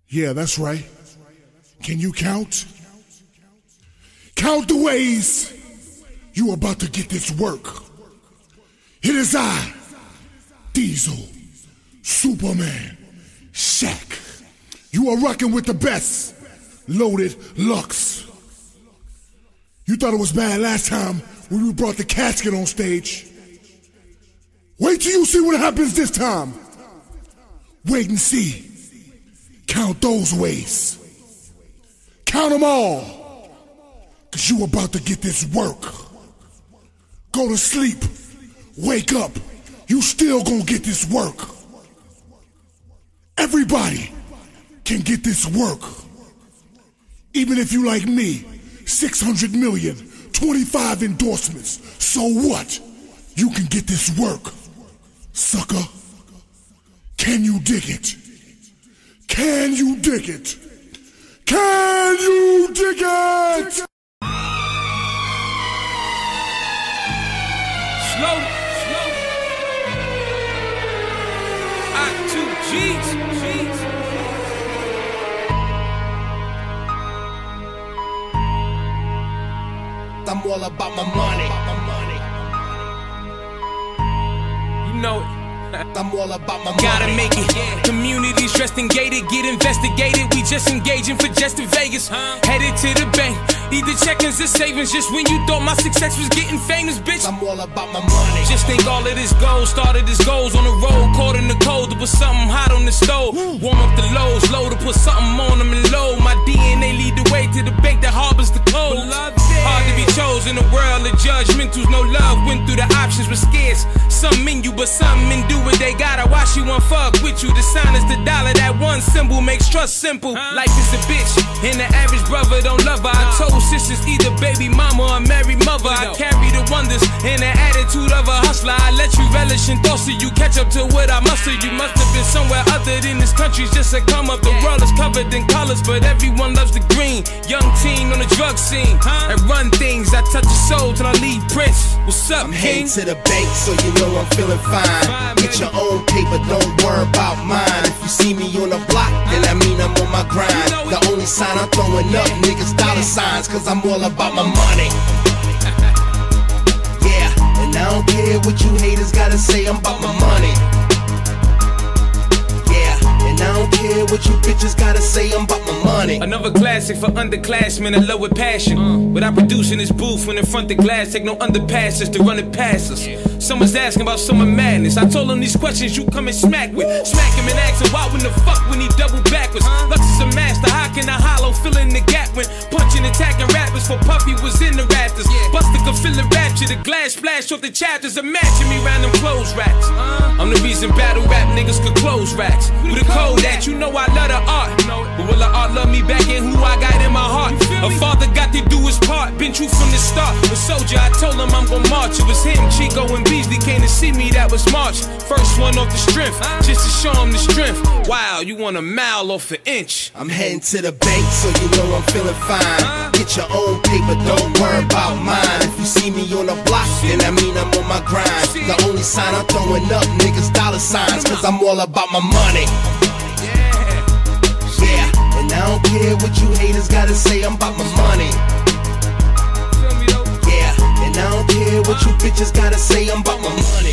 Yeah, that's right. Can you count? Count the ways you about to get this work. It is I, Diesel, Superman, Shaq. You are rocking with the best, Loaded Lux. You thought it was bad last time when we brought the casket on stage. Wait till you see what happens this time. Wait and see. Count those ways. Count them all. Cause you about to get this work. Go to sleep. Wake up. You still gonna get this work. Everybody can get this work. Even if you like me, 600 million, 25 endorsements. So what? You can get this work. Sucker. Can you dig it? Can you dig it? Can you dig it? Slow. I2Gs. I'm all about my money. You know it. I'm all about my money. Gotta make it. Communities dressed and gated, get investigated. We just engaging for just in Vegas. Headed to the bank. Either check-ins or savings. Just when you thought my success was getting famous, bitch. I'm all about my money. Just think all of this gold started as goals on the road. Caught in the cold to put something hot on the stove. Warm up the lows, low to put something on them and low. My DNA lead the way to the bank that harbors the cold. Hard to be chosen, a world of judgmentals. No love, went through the options, was scarce. Some in you, but some men do what they gotta. Watch you one fuck with you. The sign is the dollar. That one symbol makes trust simple. Life is a bitch, and the average brother don't love her. I told sisters either baby mama or married mother. I carry the wonders and the attitude of a hustler. I let you relish in thoughts so you catch up to what I muster. You must have been somewhere other than this country just to come up. The world is covered in colors, but everyone loves the green. Young teen on the drug scene. I run things, I touch your soul till I leave prints. What's up, I'm king? heading to the bank, so you know I'm feeling fine. Get your own paper, don't worry about mine. If you see me on the block, then I mean I'm on my grind. The only sign I'm throwing up, niggas dollar signs, cause I'm all about my money. Yeah, and I don't care what you haters gotta say, I'm about my money. Yeah, and I don't care what you bitches gotta say, I'm about my money. Another classic for underclassmen that love with passion. Without producing this booth when in front of glass, take no underpasses to run it past us. Someone's asking about summer madness. I told them these questions you come and smack with. Smack him and ask him why when the fuck when he double backwards. Lux is a master, how can I hollow fill in the gap when punching attacking rappers for Puffy was in the rafters. Buster could feel the rapture, the glass splash off the chapters. Imagine me round them clothes racks. I'm the reason battle rap niggas could close racks. With a code that you know I love the art. But will the art love me back in who I got in my heart? A father got to do his part, been true from the start. A soldier, I told him I'm gon' march. It was him, Chico and Beasley came to see me, that was March. First one off the strength, just to show him the strength. Wow, you want a mile off an inch. I'm heading to the bank, so you know I'm feeling fine. Get your own paper, don't worry about mine. If you see me on the block, then I mean I'm on my grind. The only sign I'm throwing up, niggas dollar signs, cause I'm all about my money. Yeah, and I don't care what you haters gotta say, I'm about my money. Yeah, and I don't care what you bitches gotta say, I'm about my money.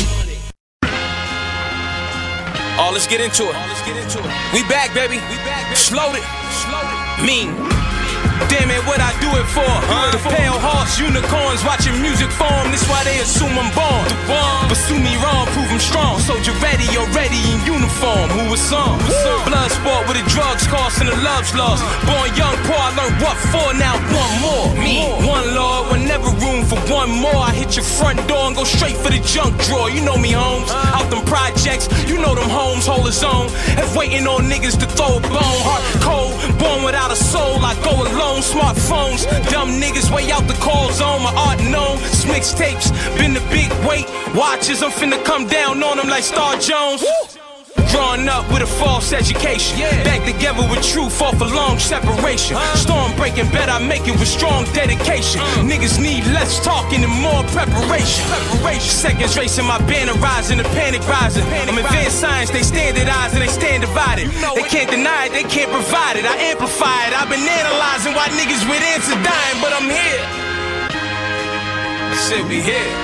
Oh, let's get into it. We back, baby. Slowed it. Mean. Damn it, what I do it for? The pale horse unicorns watching music form. This why they assume I'm born. But sue me wrong, prove I'm strong. Soldier ready, already in uniform. Who was some? Blood sport with the drugs cost and the love's lost. Born young, poor, I learned what for. Now one more. Me, one Lord, when never room for one more. I hit your front door and go straight for the junk drawer. You know me, Holmes. Out them projects, you know them homes hold his own. And waiting on niggas to throw a bone. Heart cold, born without a soul. I go alone. Smartphones, dumb niggas way out the call zone. My art known, mixtapes, been the big weight. Watches, I'm finna come down on them like Star Jones. Growing up with a false education, back together with truth off a long separation. Storm breaking, bet I make it with strong dedication. Niggas need less talking and more preparation. Seconds racing, my banner rising, the panic rising. I'm advanced science, they standardize and they stand divided. They can't deny it, they can't provide it. I amplify it. I've been analyzing why niggas with answers dying, but I'm here. I said we here.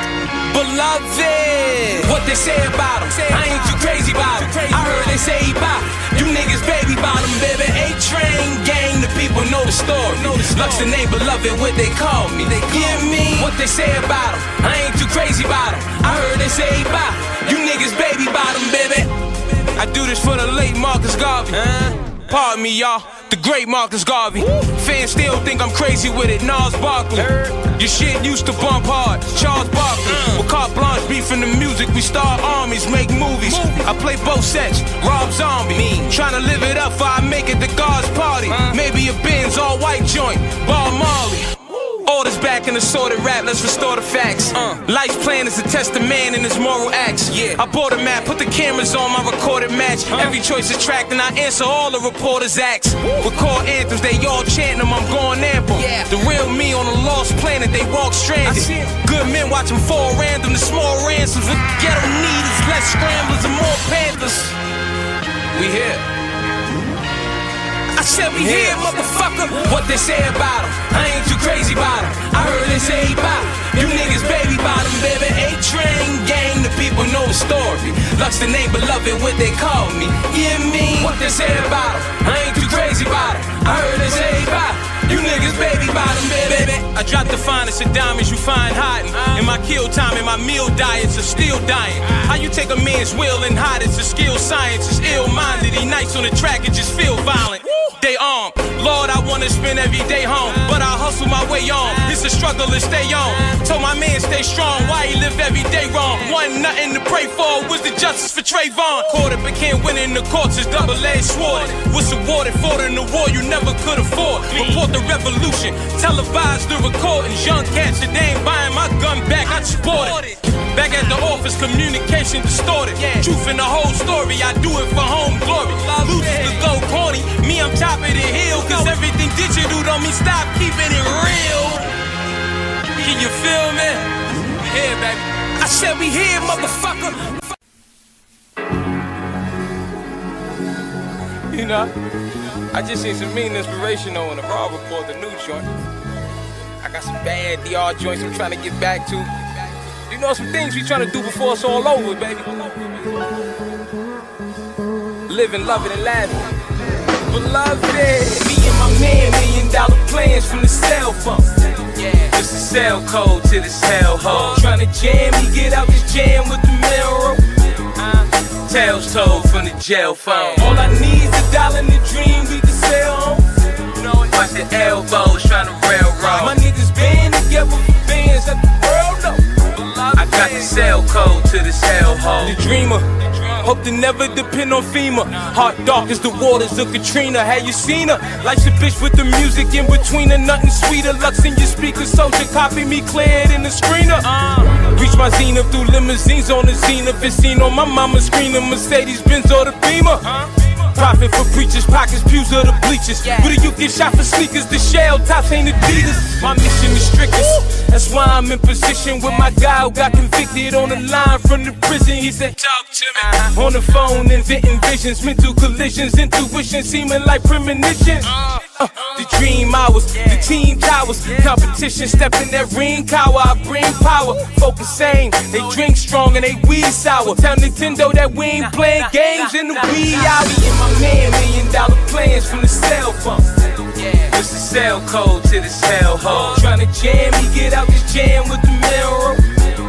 Beloved, what they say about him, I ain't too crazy about him. I heard they say he bop, you niggas baby bottom, baby. A-Train gang, the people know the story. Lux the name beloved, what they call me. They give me what they say about him, I ain't too crazy about him. I heard they say he bop, you niggas baby bottom, baby. I do this for the late Marcus Garvey. Pardon me, y'all, the great Marcus Garvey. Fans still think I'm crazy with it, Nas Barkley. Your shit used to bump hard, Charles Barkley. With carte blanche beef in the music, we start armies, make movies. I play both sets, Rob Zombie. Tryna live it up before I make it to God's party. Maybe a Benz, all white joint, Bob Marley. Orders back in assorted rap, let's restore the facts. Life's plan is to test the man in his moral acts. I bought a map, put the cameras on my recorded match. Every choice is tracked and I answer all the reporters' acts. Record anthems, they all chanting them, I'm going ample. The real me on a lost planet, they walk stranded. Good men watch them fall random, the small ransoms. What the ghetto need is less scramblers and more panthers. We here. I said we here, motherfucker. What they say about him, I ain't too crazy about him. I heard they say he bop, you niggas baby bottom, baby. A-Train gang, the people know the story. Lux the name beloved, what they call me. Give me what they say about him, I ain't too crazy about him. I heard they say he bop, you niggas baby bottom, baby. I drop the finest of diamonds you find hiding. In my kill time, in my meal diets are still dying. How you take a man's will and hide it to skill science is ill-minded. He nights on the track and just feel violent. They armed, Lord, I wanna spend every day home, but I hustle my way on. It's a struggle to stay on. Told my man stay strong, why he live every day wrong. Wasn't nothing to pray for, was the justice for Trayvon. Caught it, but can't win in the courts, it's double-edged sword. Was awarded for in the war you never could afford. Report the revolution, televised the recordings. Young cats, they ain't buying my gun back, I support it. Back at the office, communication distorted. Truth in the whole story, I do it for home glory. Losers to go corny, me I'm top of the hill. Cause everything digital don't mean stop keeping it real. Can you feel me? We here, baby. I said we here, motherfucker. You know, I just seen some mean inspirational in the Raw Report, the new joint. I got some bad DR joints I'm trying to get back to. You know some things we trying to do before it's all over, baby. Living, loving, and laughing. Beloved, me and my man, $1 million plans from the cell phone. It's the cell code to this hellhole. Tryna jam, he get out this jam with the mail rope. Tails told from the jail phone. All I need is $1 in the dream we can sell home. Watch the elbows tryna railroad. My niggas band together for bands that the world know. I got the cell code to this hellhole. The dreamer, hope to never depend on FEMA. Heart dark as the waters of Katrina. Have you seen her? Life's a bitch with the music in between her. Nothing sweeter. Lux in your speaker, soldier, copy me cleared in the screener. Reach my zenith through limousines on the zenith. It's seen on my mama's screen, a Mercedes Benz or the Beamer. Profit for preachers, pockets, pews or the bleachers. Where do you get shot for sneakers? The shell tops ain't Adidas. My mission is strictest. That's why I'm in position with my guy who got convicted on the line from the prison. He said, talk to me. On the phone, inventing visions, mental collisions, intuition seeming like premonitions. The dream hours, the team towers, competition, step in that ring cower. I bring power, focus sane. They drink strong and they weed sour. Tell Nintendo that we ain't playing games in the wee hour. Me and my man, $1 million plans from the cell phone. It's the cell code to this hellhole. Tryna jam, he get out this jam with the mail rope.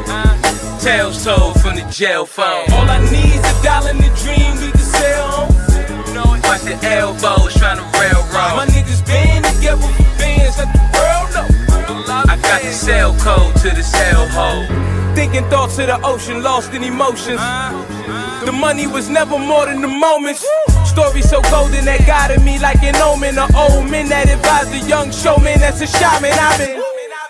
Tails told from the jail phone. All I need is $1 in the dream we can sell home. Watch the elbows tryna railroad. My niggas band together for bands that the world know. I got the cell code to this hellhole. Thinking thoughts of the ocean, lost in emotions. The money was never more than the moments. Story so golden that guided me like an omen. An old man that advised a young showman that's a shaman. I've been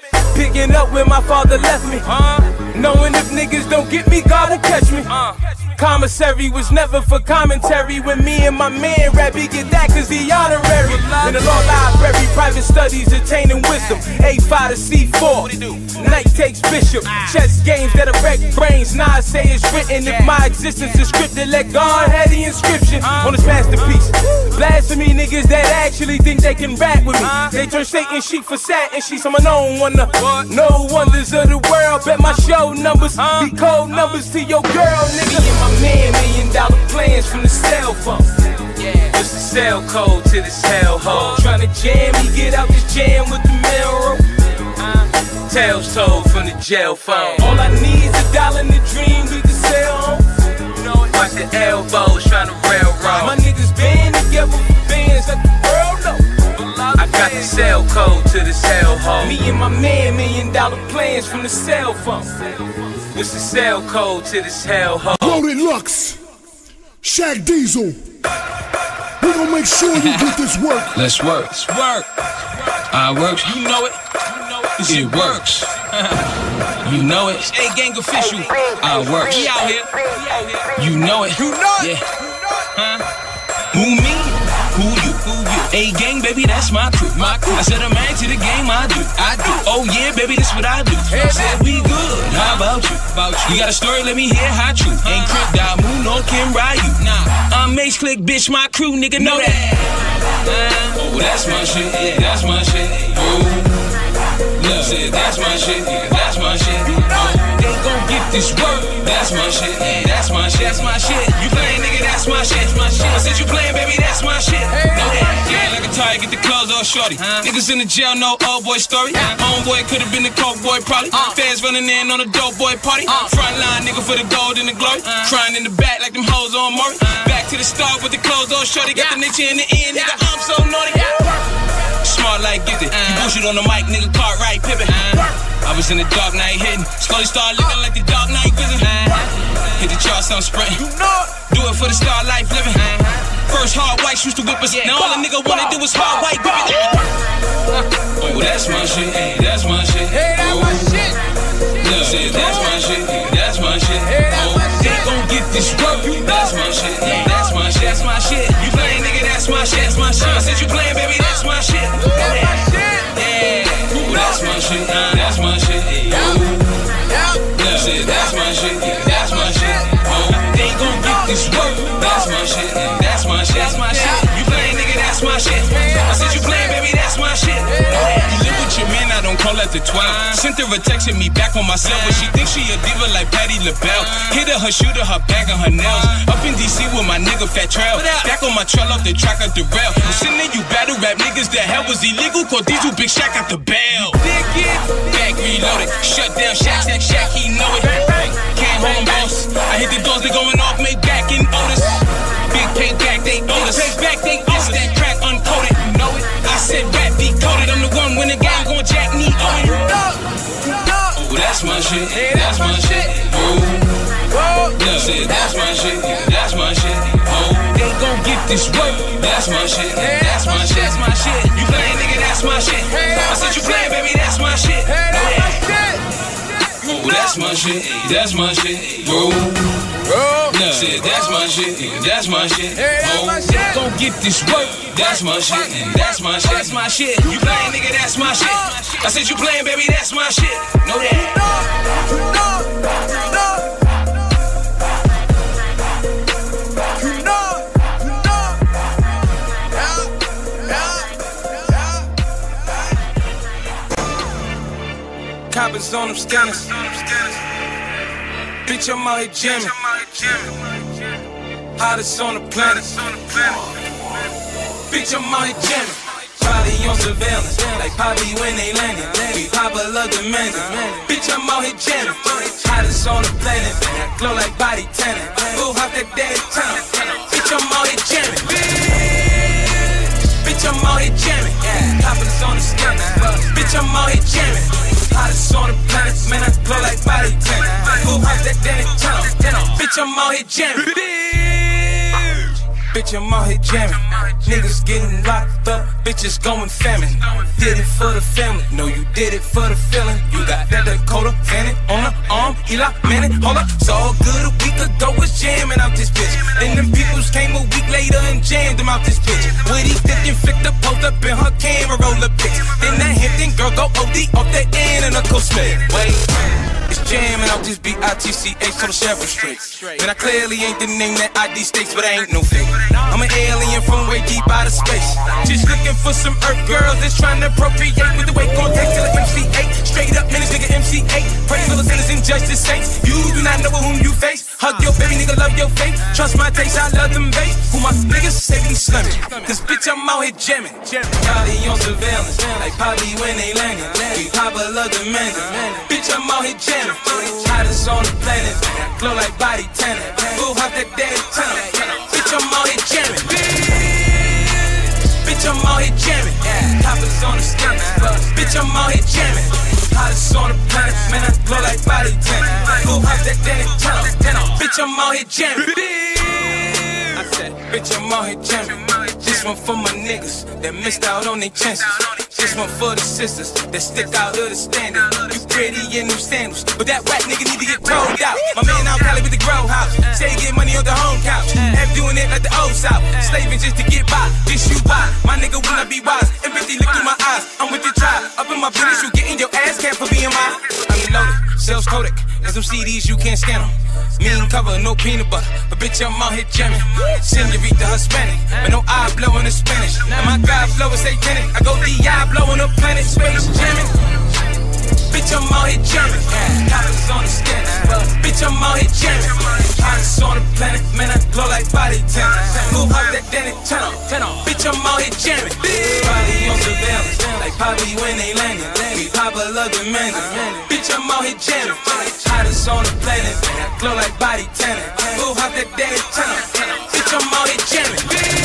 picking up where my father left me. Knowing if niggas don't get me, God will catch me. commissary was never for commentary. When me and my man rap, he get that cause he honorary. In the law library, private studies attaining wisdom. A5 to C4, night takes bishop. Chess games that wreck brains, now I say it's written. If my existence is scripted, let God have the inscription on this masterpiece. Blasphemy niggas that actually think they can rap with me. They turn Satan sheep for satin sheets. I'm a known wonder. No wonders of the world, bet my show numbers be cold numbers to your girl, nigga. Me and my man, $1,000,000 plans from the cell phone. Just the cell code to this hellhole. Tryna jam, he get out this jam with the mailroom. Tales told from the jail phone. All I need is $1 in the dream we can sell home. Watch the elbows tryna railroad. My niggas band together for bands like the world know. I got the cell code to this hellhole. Me and my man, $1,000,000 plans from the cell phone. What's the cell code to this hellhole? Loaded Lux, Shaq Diesel. We gon' make sure you get this work. Let's work. Let's work. I work. You know it. It works. You know it. It's A-Gang official. I work. We out here. You know it. You know it. Yeah. Who me? Who you? A-Gang, baby, that's my crew. I said a man to the game, I do. Oh yeah, baby, this what I do. Said we good. How about you? You got a story? Let me hear how true. Ain't Crip, Damu, nor Kim Ryu. Nah, I'm Mace Click, bitch, my crew, nigga, know that. Oh, that's my shit. Yeah, that's my shit. Oh. Look, said that's my shit, yeah, that's my shit. They gon' get this work. That's my shit, yeah, that's my shit, that's my shit. You playin', nigga, that's my shit, that's my shit. I said you playin', baby, that's my shit. Yeah, like a tire, get the clothes all shorty. Niggas in the jail, no old boy story. Homeboy could've been the coke boy, probably. Fans running in on a dope boy party. Front line, nigga, for the gold and the glory. Crying in the back like them hoes on Maury. Back to the start with the clothes all shorty. Got the niche in the end, nigga, I'm so naughty. Smart like gifted. You bullshit on the mic, nigga, Cartwright Pippin. I was in the dark night hitting. Slowly started looking like the Dark Knight visit. Hit the charts, I'm sprinting. Do it for the star life living. First hard whites used to whip us. Now all a nigga wanna do is hard white whip it. Oh, that's my shit. Hey, that's my shit. Hey, that's my shit. Look, said that's my shit. That's my shit. Oh, they gon' get this work. That's my shit. Hey, that's my shit. That's my shit. You playin', nigga, that's my shit. That's my shit. I said you playin', baby, that's my shit. Yeah, that's my shit. That's my shit. Look, said that's my shit. That's my shit. Oh, they gon' get this work. That's my shit. That's my shit. That's my shit. You playin', nigga, that's my shit. I said you playin', baby, that's my shit. You live with your man, I don't call at the 12. Sent her a text and me back on my cell, but she thinks she a diva like Patti LaBelle. Hit her, shooter, her back on her nails. Up in DC with my nigga Fat Trail. Back on my trail off the track of the rail. Sending you battle rap niggas, the hell was illegal. Called Diesel, Big Shaq got the bail. Back reloaded, shut down Shaq, he know it. Came home, boss. I hit the doors, they going off, made back in Otis. Big pay back, they owe us. Pay back, they owe us. That crack uncoated, you know it. I said rap decoded, I'm the one when the guy going Jack me Owen. Oh, that's my shit, that's my shit. Oh, look, said that's my shit, that's my shit. Oh, they gon' get this work. That's my shit, that's my shit, that's my shit. You playin', nigga, that's my shit. I said you playin', baby, that's my shit. Oh, that's my shit, that's my shit. Bro, look, said that's my shit, that's my shit. Oh, they gon' get this work. That's my shit, that's my shit, that's my shit. You playin', nigga, that's my shit. I said you playin', baby, that's my shit. Know that. Coppers on them scanners. Bitch, I'm out here jamming. Hottest on the planet. Bitch, I'm out here jamming. Probably on surveillance, like Poppy when they landed. We popular demanding. Bitch, I'm out here jamming. Hottest on the planet. Glow like body tanning. Ooh, hop that daddy town. Bitch, I'm out here jamming. Bitch, I'm out here jamming. Coppers on the scanners. Bitch, I'm out here jamming. Hottest on the planet, man, I glow like body tanning. Ooh, hop that daddy town. Bitch, I'm out here jamming. bitch, I'm out here jamming. Niggas getting locked up, bitches going famine. Did it for the family, no, you did it for the feeling. You got that Dakota Fanning on the arm, Eli Manning. Hold up, it's all good, a week ago was jamming out this bitch. Then them peoples came a week later and jammed them out this bitch. Woody thick and flicked the post up in her camera roller pics. Then that Hampton girl go OD off the end and a cool Smith. Wait. It's jamming out this B-I-T-C-H to the Chevron Street. Man, I clearly ain't the name that ID states, but I ain't no fake. I'm an alien from way deep out of space. Just looking for some earth girls that's trying to procreate with the weight contact till it MC8. Straight up, man, this nigga MC8. Praise for the sinners and justice saints. You do not know whom you face. Hug your baby, nigga, love your face. Trust my taste, I love them bass. Who my niggas say we slumming. Cause bitch, I'm out here jamming. Probably on surveillance, like Poppy when they landing. We Papa love the man. Bitch, I'm out here jamming. Hottest on the planet, glow like body tanning. Ooh, hop that daddy tunnel. Bitch, I'm out here jamming. Bitch, I'm out here jamming. Hoppers on the scanner. Bitch, I'm out here jamming. Hottest on the planet, man, I glow like body tanning. Ooh, hop that daddy tunnel. Bitch, I'm out here jamming. I said, bitch, I'm out here jamming. This one for my niggas that missed out on their chances. This one for the sisters that stick out of the standard. You pretty in them sandals, but that whack nigga need to get told out. My man out Cali with the grow house, say he get money on the home couch. F doing it like the old South, slaving just to get by. This you why, my nigga will not be wise. Empathy look through my eyes, I'm with the tribe. Up in my business, you getting your ass capped for being mine. I'm loaded, sales Kodak, and some CDs you can't scan them. Mean cover, no peanut butter, but bitch I'm out here jamming. Senorita Hispanic, but no eye blowing in Spanish. And my God flow is satanic, I go Diablo on the planet, space jamming. Bitch I'm out here jamming, hottest on the scanner. Bitch I'm out here jamming, hottest on the planet, man I glow like body tanning. Move out that Danny tunnel, bitch I'm out here jamming. Body on surveillance, like Poppy when they landing. We Papa love the man, bitch I'm out here jamming. Hottest on the planet, glow like body tanning. Move out that Danny tunnel, bitch I'm out here jamming.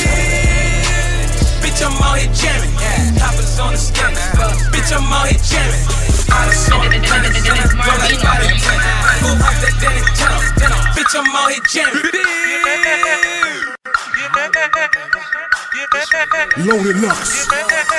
Bitch I'm out here jamming, hoppers on the scanner. Bitch I'm out here jamming, hottest on the planet, glow like body tanning. Move out that Danny tunnel, bitch I'm out here jamming. Loaded Lux,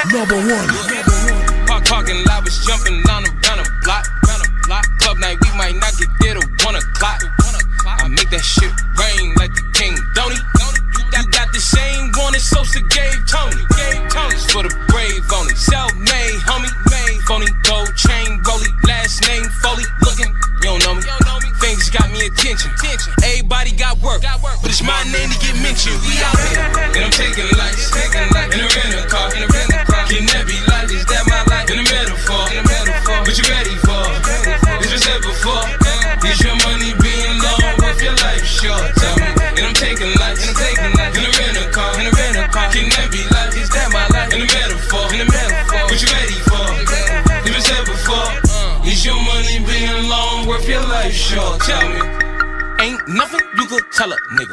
#1. Parking lot was jumping around the block. Club night, we might not get there till 1 o'clock. I make that shit rain like the king, don't he? You got the same one as Sosa gave Tony. It's for the brave only. Self-made, homie. Phony gold chain, rollie. Last name Foley. Looking, you don't know me. Things got me attention. Everybody got work, but it's my name to get mentioned. We out here, and I'm taking lights in a rental car. Can that be life? Is that my life? In a metaphor. What you ready for? It's been said before. Is your money being long? Worth your life short? Tell me. And I'm taking lights in a rental car. Can that be life? Is that my life? In a metaphor. What you ready for? It's been said before. Is your money being long? Worth your life short? Tell me. Ain't nothing you could tell a nigga.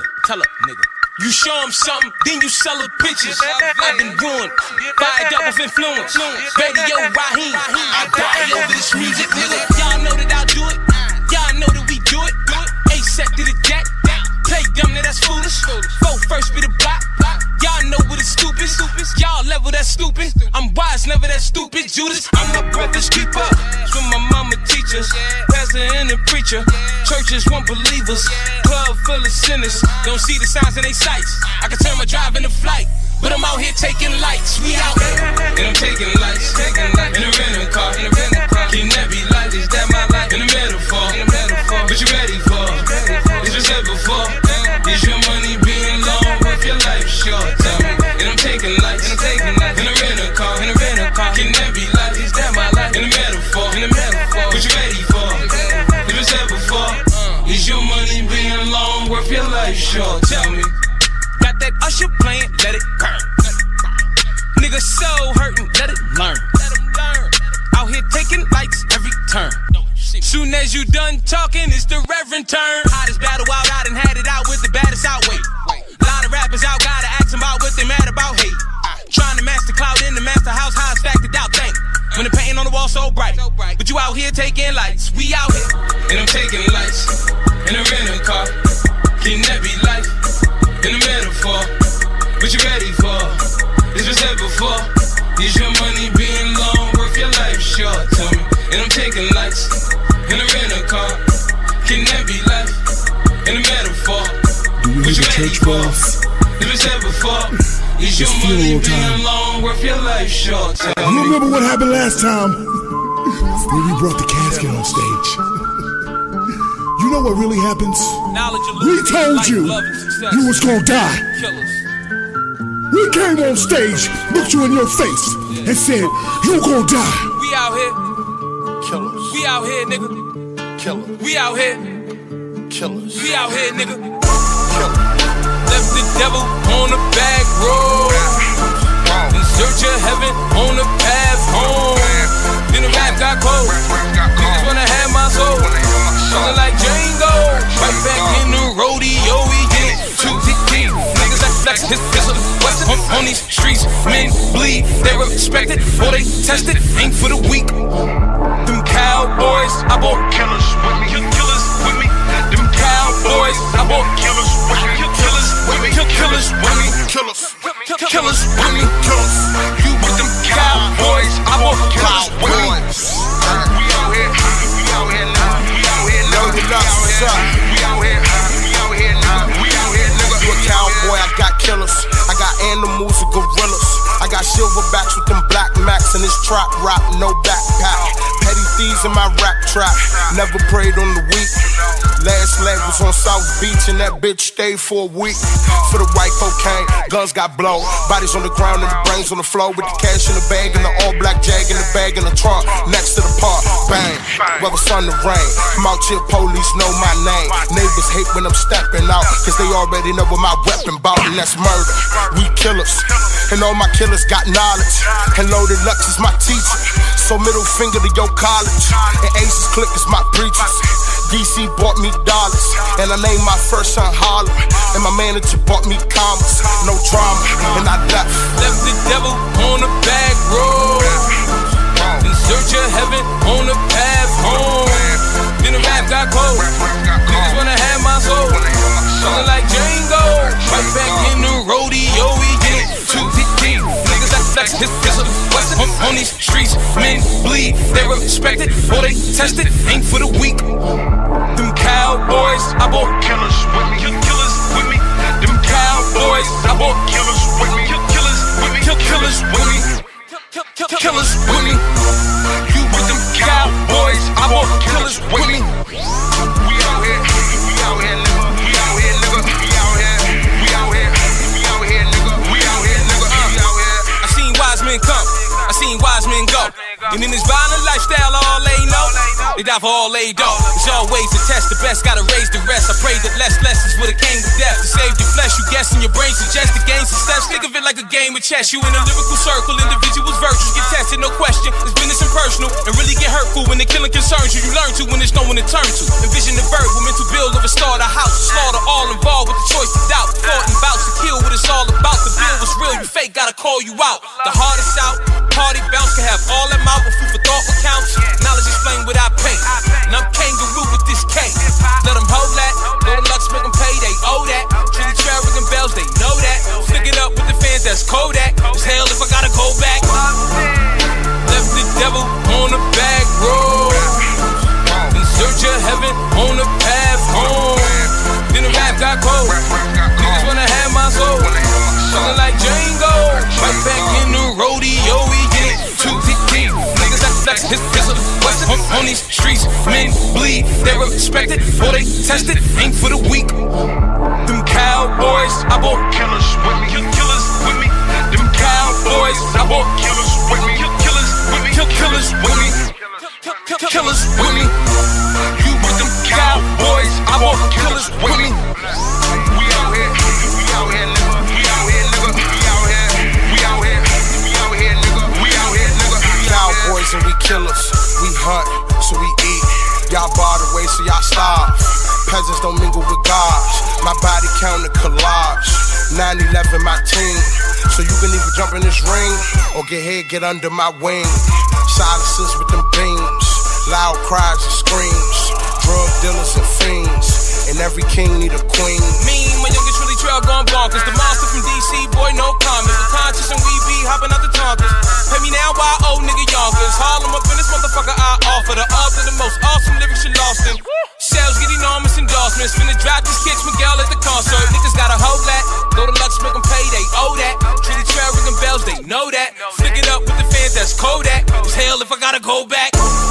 You show him something, then you sell her pictures. I've been ruined, fired up with influence. Radio Raheem, I die over this music, nigga. Y'all know that I do it, y'all know that we do it. A-set to the jack, play dumb, now that's foolish. Go first be the block, y'all know what is stupid. Y'all level that's stupid, I'm wise, never that stupid. Judas, I'm my brother's keeper. It's when my mama teaches, pastor and a preacher. Churches want believers, club full of sinners. Don't see the signs in they sights. I can turn my drive into flight, but I'm out here taking lights. We out here, and I'm taking lights in a rental car. Can that be life? Is that my life? In a metaphor. What you ready for? It's been said before. Is your money being long? Worth your life short? Tell me. And I'm taking lights in a rental car. Can that be life? Is that my life? In a metaphor. What you ready for? It's been said before. Is your money being long? Worth your life short? Tell me. Got that Usher playing, let it burn. Nigga so hurtin', let it learn. Out here taking lights every turn. Soon as you done talking, it's the Reverend turn. Hottest battle out, I done had it out with the baddest outweight. A lot of rappers out, gotta ask them about what they mad about hate. Trying to master cloud in the master house, how I stacked it out, think. When the painting on the wall so bright, but you out here taking lights, we out here. And I'm taking lights in a rental car. Can that be life? In a metaphor. for? Is this ever for? Is your money being long, worth your life short? Tell me, and I'm taking lights in a rental car. Can that be life in a metaphor? Do you hear the church bells? If it's ever for, is your money being long, worth your life short? Tell me. You remember what happened last time when we brought the casket on stage? You know what really happens? We told you you was gonna die. We came on stage, looked you in your face, and said, you gonna die. We out here. Killers. We out here, nigga. Killers. We out here. Killers. We out here, nigga. Killers. Left the devil on the back road. In search of heaven on the path home. Then the rap got cold. Niggas wanna have my soul. Feeling like Django. Right back in the rodeo, we get it too deep. Niggas like flex his pistol. On these streets, men bleed. They respect it or they test it. Ain't for the weak. Them cowboys, I bought killers with me. Killers with me. Them cowboys, I bought killers with me. Killers with me. Killers with me. Killers. Killers with me. Killers. You with them cowboys, I bought killers with me. We out here. We out here now. We out here now. We out here. We out here now. We out here, nigga. You a cowboy, I got killers. I got animals and gorillas. I got silverbacks with them black max and this trap rock, no backpack. Petty thieves in my rap trap. Never preyed on the weak. Last leg was on South Beach and that bitch stayed for a week. For the white cocaine, guns got blow. Bodies on the ground and the brains on the floor. With the cash in the bag and the all black Jag in the bag in the trunk. Next to the park, bang, weather, sun, and rain. I'm out here, police know my name. Neighbors hate when I'm stepping out, cause they already know what my weapon bout, and that's murder. We killers, and all my killers got knowledge. And Loaded Lux is my teacher, so middle finger to your college. And Ace's Click is my preachers. DC bought me dollars, and I named my first son Harlem. And my manager bought me commas, no drama, and I left. Left the devil on the back road. In search of heaven on the path home. Then the rap got cold. Niggas wanna have my soul. Feeling like Django. Right back in the rodeo, we get it too deep. Niggas like flex his pistol. On these streets, men bleed. They respect it or they test it. Ain't for the weak. Them cowboys, I bought killers with me. Killers with me. Them cowboys, I bought killers with me. Killers with me. Killers with me. Killers with me. You with them cowboys, I bought killers with me. We out here, nigga. We out here, nigga. We out here, we out here, we out here, nigga. We out here, nigga. We out here. I seen wise men come, I seen wise men go. And in this violent lifestyle, all they know, they die for all they don't. There's always a test, the best gotta raise the rest. I pray that less lessons would've came with death. To save your flesh, you guessing your brain suggests to gain success. Think of it like a game of chess. You in a lyrical circle, individuals' virtues get tested, no question. It's business and personal, and really get hurtful when the killing concerns you. You learn to when there's no one to turn to. Envision the verbal mental build of a start, a house, a slaughter, all involved with the choice to doubt. Fought and bouts to kill what it's all about. The bill was real, you fake, gotta call you out. The hardest out, party bounce can have all that mouth with food for thought accounts. Knowledge explained without pain. And I'm kangaroo with this K. Let them hold that. Loaded Lux make them pay, they owe that. Chili trail ringing bells, they know that. Stick it up with the fans, that's Kodak. It's hell if I gotta go back. Left the devil on the back road. In search of heaven on the path home. Then the rap got cold. Niggas wanna have my soul. Feeling like Django. Right back in the rodeo, we get it too deep. Niggas like flex his pistol. On these streets, men bleed. They respect it or they test it. Ain't for the weak. Them cowboys, I bought killers with me. Killers with me. Them cowboys, I bought killers with me. Killers with me. Killers with me. Killers with me. You with them cowboys, I bought killers with me. We out here, nigga. We out here, nigga. We out here, we out here, we out here, nigga. We out here, nigga. Cowboys and we killers. We hunt, so we eat. Y'all bar the way, so y'all starve. Peasants don't mingle with gods. My body count a collage. 9/11 my team. So you can either jump in this ring or get here, get under my wing. Silences with them beams. Loud cries and screams. Drug dealers and fiends. And every king need a queen. Me, my youngest really trail going bonkers. The monster from DC, boy, no comment. The conscious and we be hopping out the Tonkers. Pay me now, why old nigga Yonkers? Harlem up in this motherfucker, I offer the author, the most awesome lyrics you lost in. Sales get enormous endorsements. Finna drop this Kicks Miguel at the concert. Niggas gotta hold that. Go to Lux, make them pay, they owe that. Treat the trail ringing bells, they know that. Flick it up with the fans, that's Kodak. It's hell if I gotta go back.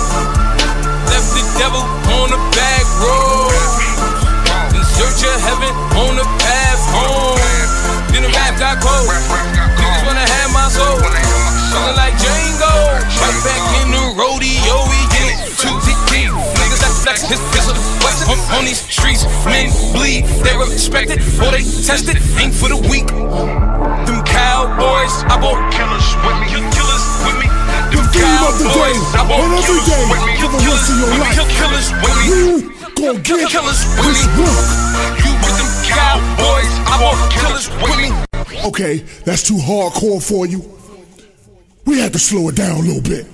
Left the devil on the back road. In search of heaven on the path home. Then the rap got cold. Niggas wanna have my soul. Feeling like Django. Right back in the rodeo, we get it too deep. Niggas like flex, his pistol. On these streets, men bleed. They respect it or they test it. Ain't for the weak. Them cowboys, I bought killers with me. Killers with me. Them cowboys, I bought killers with me. For the rest of your life, killers with me. you gon' get killers with me. You with them cowboys, I bought killers with me. Okay, that's too hardcore for you. We had to slow it down a little bit.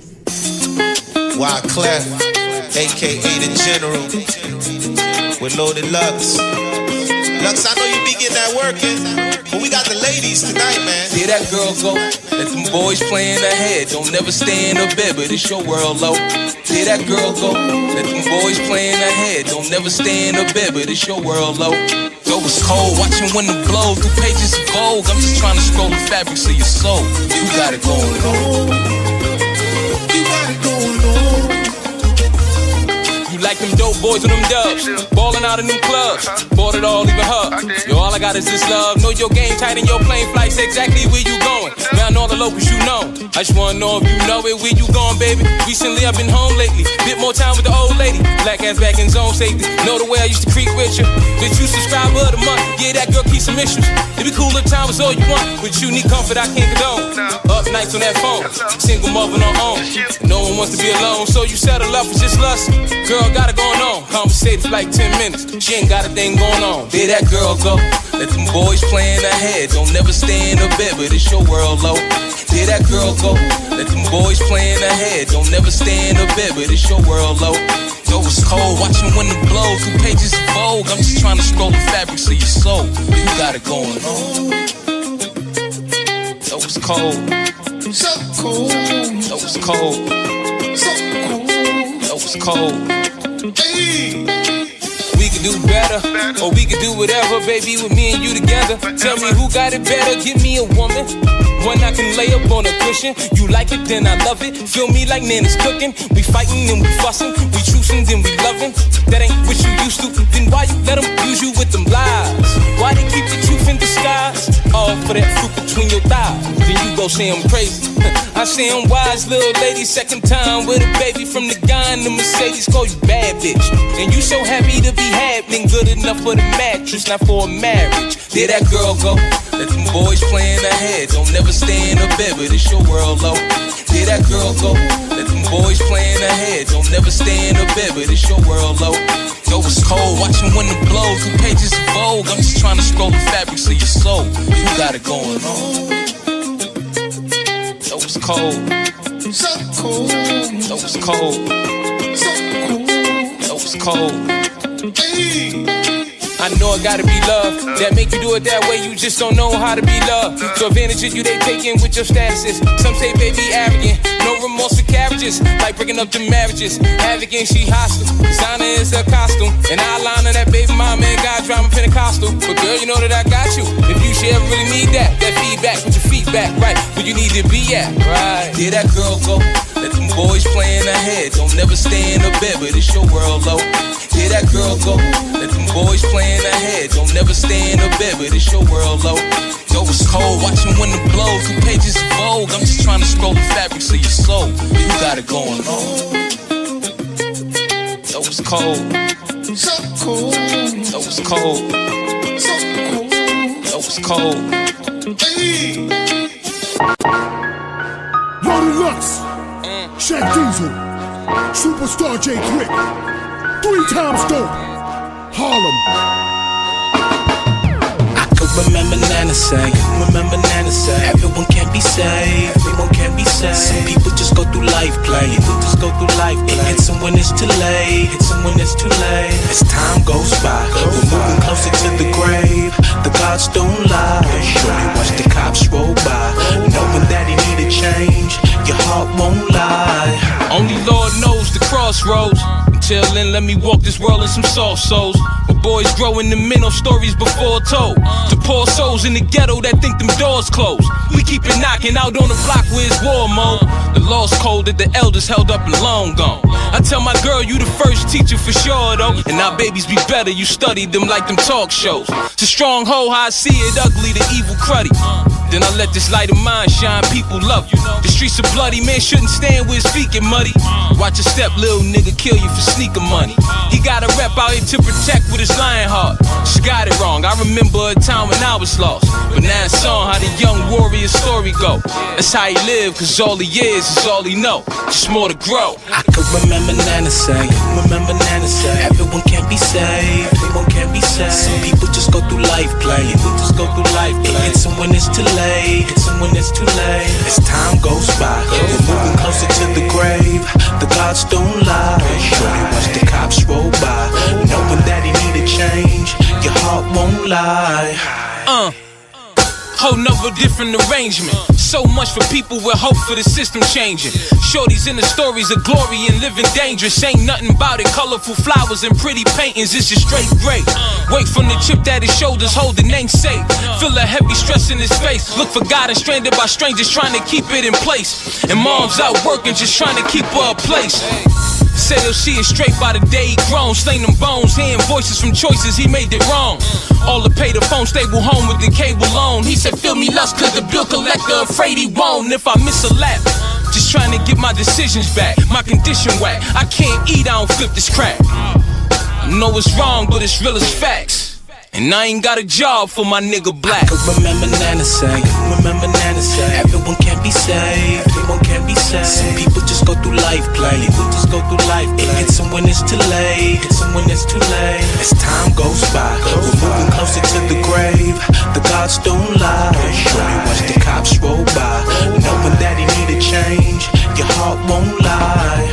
Wyclef, aka the General, with Loaded Lux. Lux, I know you be getting that working, but we got the ladies tonight, man. See that girl go, let them boys play in her head. Don't never stay in her bed, but it's your world low. See that girl go, let them boys play in her head. Don't never stay in her bed, but it's your world low. Yo, it's cold, watching when the blow through pages of Vogue. I'm just trying to scroll the fabrics of your soul. You got it going on. You got it going on. You like them dope boys and them dubs, ballin' out in them clubs. Bought it all, even her. Yo, all I got is this love. Know your game tight and your plane flights exactly where you going. Man, all the locals you know. I just wanna know if you know it, where you going, baby. Recently I've been home lately. Bit more time with the old lady. Black ass back in zone safety. Know the way I used to creep with you. Bitch, you subscriber of the month. Yeah, that girl keeps some issues. It be cool if time was all you want, but you need comfort I can't condone. Up nights on that phone, single mother on her own. No one wants to be alone, so you settle up for just lust. Girl, got it going on. Conversate for like 10 minutes. She ain't got a thing going on. There that girl go. Let them boys play in her head. Don't never stay in her bed, but it's your world low. There that girl go. Let them boys play in her head. Don't never stay in her bed, but it's your world low. Yo, it's cold, watching when the blow through pages of Vogue. I'm just trying to scroll the fabrics of your soul. You got it going on. Yo, it's cold. So cold. Yo, it's cold. So cold. Yo, it's cold. Hey. We could do better, or we could do whatever, baby, with me and you together. Tell me who got it better, give me a woman. One I can lay up on a cushion. You like it, then I love it. Feel me like Nana's cooking. We fighting and we fussing. We trucing, then we loving. That ain't what you used to. Then why you let them use you with them lies? Why they keep the truth in disguise? All for that fruit between your thighs. Then you go say I'm crazy. I say I'm wise, little lady. Second time with a baby from the guy in the Mercedes. Call you bad bitch. And you so happy to be happening. Good enough for the mattress, not for a marriage. There that girl go. Let them boys play in her head. Don't never stay in her bed, but it's your world low. There that girl go. Let them boys play in her head. Don't never stay in her bed, but it's your world low. Yo, it's cold, watching when the blow through pages of Vogue. I'm just trying to scroll the fabrics of your soul. You got it going on. Yo, it's cold. So cold. Yo, it's cold. So cold. Yo, it's cold. Hey. I know it gotta be love that make you do it that way. You just don't know how to be loved. So advantage of you they taking with your statuses. Some say baby arrogant, no remorse for carriages, like breaking up the marriages. Arrogant, she hostile. Designer is her costume, and eyeliner that baby mama and God drama Pentecostal. But girl, you know that I got you. If you should ever really need that feedback, put your feet back right where you need to be at. Right. There that girl go. Let them boys play in her head. Don't never stay in her bed, but it's your world low. There that girl go. Let them boys play in her head. Don't never stay in her bed, but it's your world low. Yo, it's cold, watching when the blow through pages of Vogue. I'm just trying to scroll the fabrics of your soul. You got it going on. Yo, it's cold. So cold. Yo, it's cold. So cold. Yo, it's cold. Hey. Loaded Lux. Shaq Diesel. Superstar J Quick. 3 times dope. Harlem. Remember Nana say, everyone can be saved, everyone can be saved. Some people just go through life playing. People just go through life playing. It hits them when it's too late. Hits them when it's too late. As time goes by, we're moving closer to the grave. The gods don't lie. Surely watch the cops roll by, knowing that he need a change. Your heart won't lie. Only Lord knows the crossroads. Until then, let me walk this world in some soft souls. My boys grow in the men of stories before told. To poor souls in the ghetto that think them doors closed. We keep it knocking out on the block where it's war mode. The lost code that the elders held up and long gone. I tell my girl you the first teacher for sure though. And our babies be better, you study them like them talk shows. It's a strong hoe, how I see it, ugly, the evil cruddy. Then I let this light of mine shine, people love you. The streets are bloody, man shouldn't stand where his feet get muddy. Watch a step, little nigga kill you for sneaker money. He got a rep out here to protect with his lion heart. She got it wrong, I remember a time when I was lost. But now it's on how the young warrior's story go. That's how he live, cause all he is all he know. Just more to grow. I could remember Nana say, everyone can't be saved, everyone can't be saved. Some people just go through life playing, people just go through life playing. It hits them when it's too late, hits them when it's too late. As time goes by, we're moving closer to the grave. The gods don't lie. Surely watch the cops roll by, knowing that he need a change. Your heart won't lie. Whole nother different arrangement. So much for people with hope for the system changing. Shorties in the stories of glory and living dangerous. Ain't nothing about it, colorful flowers and pretty paintings. It's just straight great. Weight from the chip that his shoulders hold the namesake. Feel a heavy stress in his face. Look for God and stranded by strangers trying to keep it in place. And mom's out working just trying to keep her a place. Say he'll see it straight by the day he grown. Slain them bones, hearing voices from choices he made it wrong. All to pay the phone, stable home with the cable loan. He said feel me lust cause the bill collector afraid he won't. And if I miss a lap, just trying to get my decisions back. My condition whack, I can't eat, I don't flip this crap. I know it's wrong but it's real as facts. And I ain't got a job for my nigga Black. I could remember Nana say, everyone can't be saved, everyone can't be saved. Some people just go through life playing, people just go through life playing. It hits them when it's too late, hits them when it's too late. As time goes by, we're moving closer to the grave. The gods don't lie. Surely watch the cops roll by, knowing that he need a change. Your heart won't lie.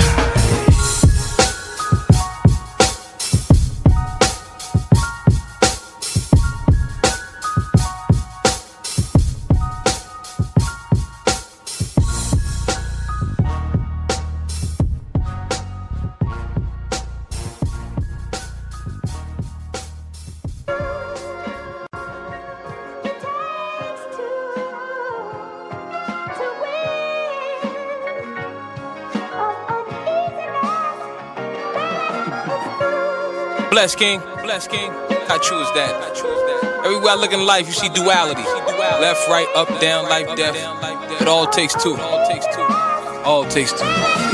Bless King, how true is that? Everywhere I look in life, you see duality. Left, right, up, down, life, death. It all takes two. All takes two.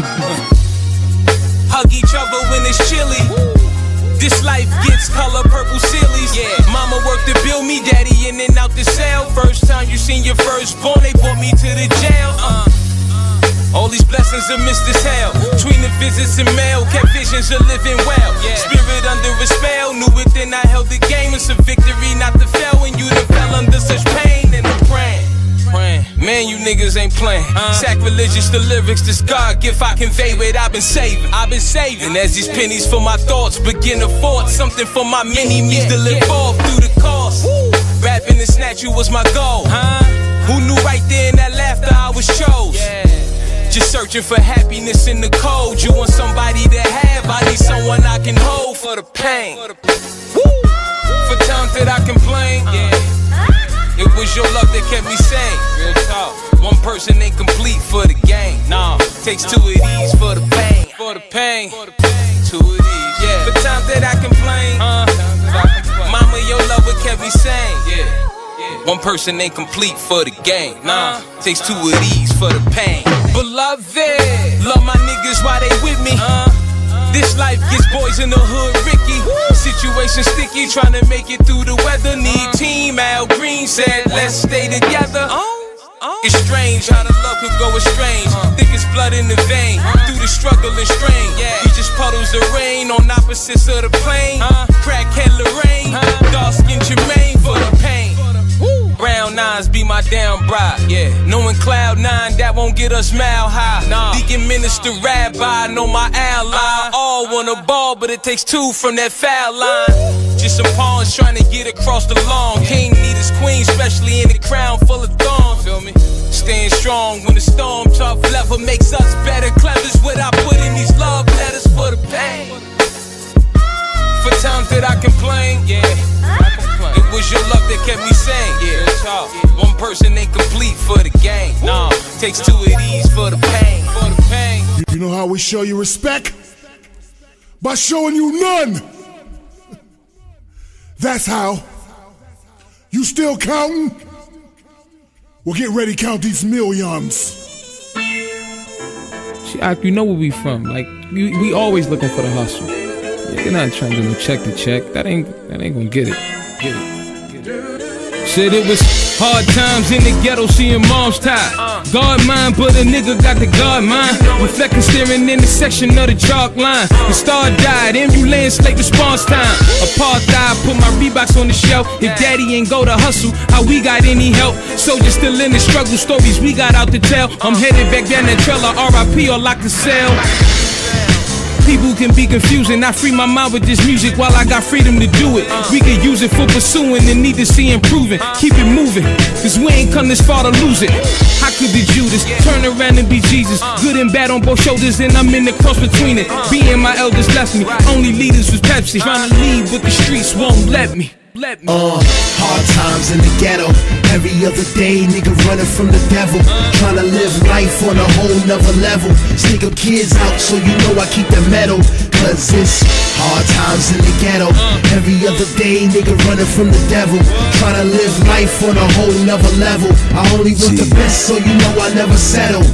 Hug each other when it's chilly. This life gets color purple sillies. Mama worked to build me, daddy in and out the cell. First time you seen your firstborn, they brought me to the jail. All these blessings are missed as hell. Between the visits and mail, kept visions of living well. Spirit under a spell, knew it then I held the game. It's a victory not to fail when you done fell under such pain. And I'm praying. Man, you niggas ain't playing. Sacrilegious the lyrics, this God gift I convey what I've been saving. And as these pennies for my thoughts begin to fort, something for my mini-me's to live off through the course. Rapping and snatch you was my goal. Who knew right there in that laughter I was chose? Just searching for happiness in the cold. You want somebody to have, I need someone I can hold for the pain. For times that I complain, it was your luck that kept me sane. Real talk. One person ain't complete for the game. Nah, takes two of these for the pain. Two of these, For times that I complain, mama, your love what kept me sane. One person ain't complete for the game. Nah, takes two of these for the pain. Beloved, love my niggas while they with me. This life gets boys in the hood Ricky. Situation sticky, trying to make it through the weather. Need team, Al Green said, let's stay together. It's strange how the love could go estranged. Thick as blood in the vein, through the struggle and strain. We just puddles of rain on opposites of the plane. Crackhead Lorraine, dark skin Jermaine for the pain. Brown eyes times be my down bride. Yeah, knowing Cloud 9, that won't get us mile high. Nah. Deacon, minister, rabbi, know my ally. All want a ball, but it takes two from that foul line. Just some pawns trying to get across the lawn. King need his queen, especially in a crown full of thorns. Feel me? Staying strong when the storm tough level makes us better. Clever's what I put in these love letters for the pain. For times that I complain, yeah, it was your luck that kept me sane, yeah. One person ain't complete for the game, no. Takes two of these for the pain, You know how we show you respect? By showing you none. That's how. You still counting? Well, get ready, count these millions. You know where we from. Like, we always looking for the hustle. You're not trying to do no check to check. That ain't gonna get it. Shit, it was hard times in the ghetto, seeing moms tied. God mind, but a nigga got the God mind. Reflecting, staring in the section of the chalk line. The star died, ambulance late response time. Apartheid, put my Reeboks on the shelf. If daddy ain't go to hustle, how we got any help? Soldiers still in the struggle, stories we got out to tell. I'm headed back down that trailer, RIP or lock the cell. People can be confusing. I free my mind with this music while I got freedom to do it. We can use it for pursuing and need to see improving. Keep it moving, cause we ain't come this far to lose it. How could the Judas turn around and be Jesus? Good and bad on both shoulders, and I'm in the cross between it. Being my elders left me, only leaders was Pepsi. Trying to lead, but the streets won't let me. Hard times in the ghetto. Every other day, nigga running from the devil. Trying to live life on a whole nother level. Sneak up kids out so you know I keep the metal. Cause it's hard times in the ghetto. Every other day, nigga running from the devil. Trying to live life on a whole nother level. I only want the best so you know I never settle.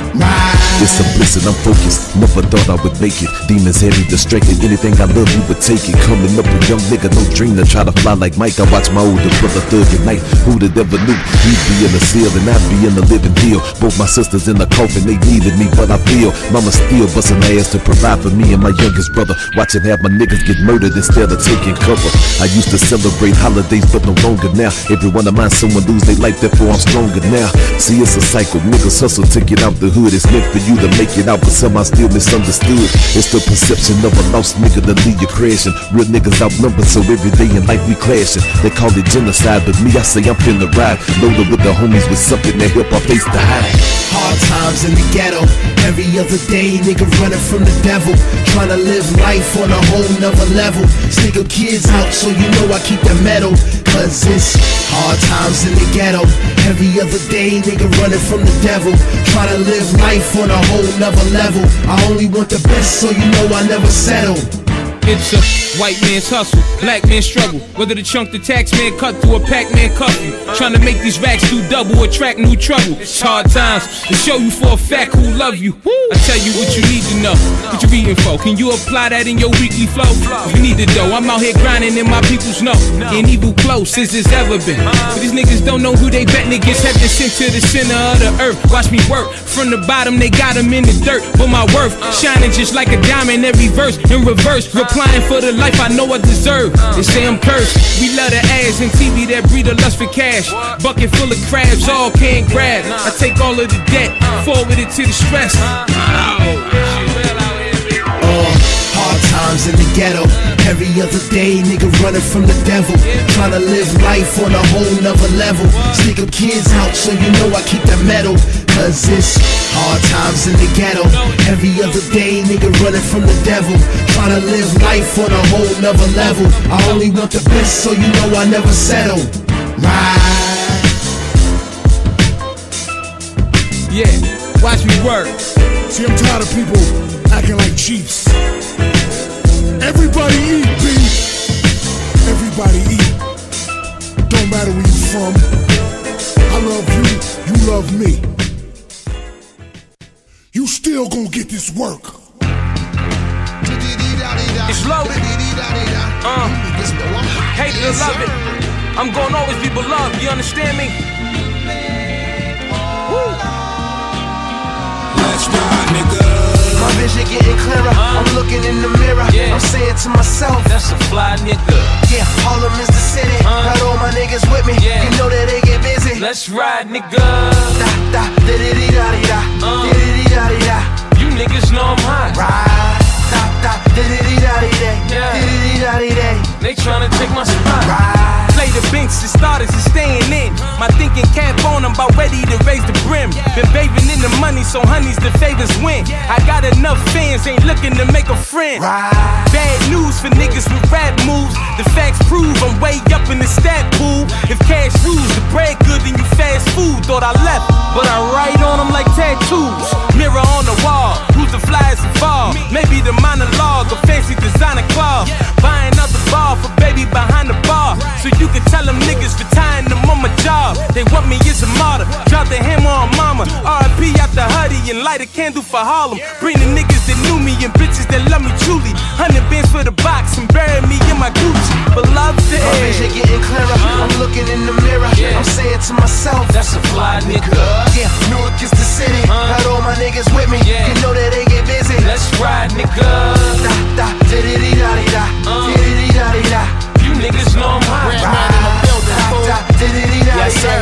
It's a bliss and I'm focused, never thought I would make it. Demons had me distracted, anything I love you would take it. Coming up a young nigga, no dream to try to fly like Mike. I watch my older brother thug at night, who'd have ever knew he'd be in the cell and I'd be in the living hill. Both my sisters in the coffin, they needed me, but I feel mama still busting ass to provide for me and my youngest brother. Watching half my niggas get murdered instead of taking cover. I used to celebrate holidays, but no longer now. Every one of mine, someone lose their life, therefore I'm stronger now. See, it's a cycle, niggas hustle to get out the hood. It's meant for you to make it out, but somehow still misunderstood. It's the perception of a lost nigga to leave you crashing. Real niggas outnumbered, so every day in life we clashing. They call it genocide, but me, I say I'm finna ride. Loaded with the homies with something that help our face to hide. Hard times in the ghetto. Every other day, nigga running from the devil. Trying to live life on a whole nother level. Sneak up kids out so you know I keep the metal. Cause it's hard times in the ghetto. Every other day, nigga running from the devil. Trying to live life on a whole nother level. I only want the best so you know I never settle. It's a white man's hustle, black man's struggle. Whether the chunk the tax man cut through a Pac-Man cuff you. Trying to make these racks do double, attract new trouble. It's hard times to show you for a fact who love you. I tell you what you need to know, what you reading for. Can you apply that in your weekly flow? If you need to know, I'm out here grinding and my peoples know. Ain't evil close as it's ever been. But these niggas don't know who they betting against. Have been sent to the center of the earth. Watch me work, from the bottom they got them in the dirt. But my worth, shining just like a diamond every verse. In reverse, applying for the life I know I deserve. They say I'm cursed. We love the ass and TV that breed a lust for cash. Bucket full of crabs, all can't grab. I take all of the debt, forward it to the stress. Hard times in the ghetto. Every other day, nigga running from the devil. Trying to live life on a whole nother level. Sneak up kids out so you know I keep the metal. Cause it's hard times in the ghetto. Every other day, nigga running from the devil. Trying to live life on a whole nother level. I only want the best so you know I never settle. Yeah, watch me work. See, I'm tired of people acting like chiefs. Everybody eat, B. Everybody eat. Don't matter where you from. I love you, you love me. You still gonna get this work. It's loaded. Hate it or love it. I'm gonna always be beloved, you understand me? Woo. Let's ride, nigga. My vision getting clearer. I'm looking looking in the mirror, I'm saying to myself, that's a fly nigga. Yeah, Harlem is the city. Got all my niggas with me. You know that they get busy. Let's ride, nigga. Da da da da da da da da da. You niggas know I'm hot. Ride. Da da da da da da da. They tryna take my spot. Ride. Play the binks, the starters is staying in. My thinking cap on, I'm about ready to raise the brim. Been bathing in the money, so honeys the favors win. I got enough fans, ain't looking to make a friend. Bad news for niggas with rap moves. The facts prove I'm way up in the stat pool. If cash rules, the bread good, then you fast food. Thought I left, but I write on them like tattoos. Mirror on the wall, who's the flyest of all? Maybe the monologue, a fancy designer club. Buying out the bar for baby behind the bar. So you can tell them niggas retiring them on my job. They want me as a martyr, drop the hammer on mama. R.I.P. out the hoodie and light a candle for Harlem. Bring the niggas that knew me and bitches that love me truly. 100 bands for the box and bury me in my Gucci. But love the my vision getting clearer. I'm looking in the mirror. I'm saying to myself, that's a fly nigga. Yeah, Newark is the city. Got all my niggas with me. You know that they get busy. Let's ride, nigga. Da da da da da da da da. You niggas know I'm hot. Redman in the building, fool. Yes, sir.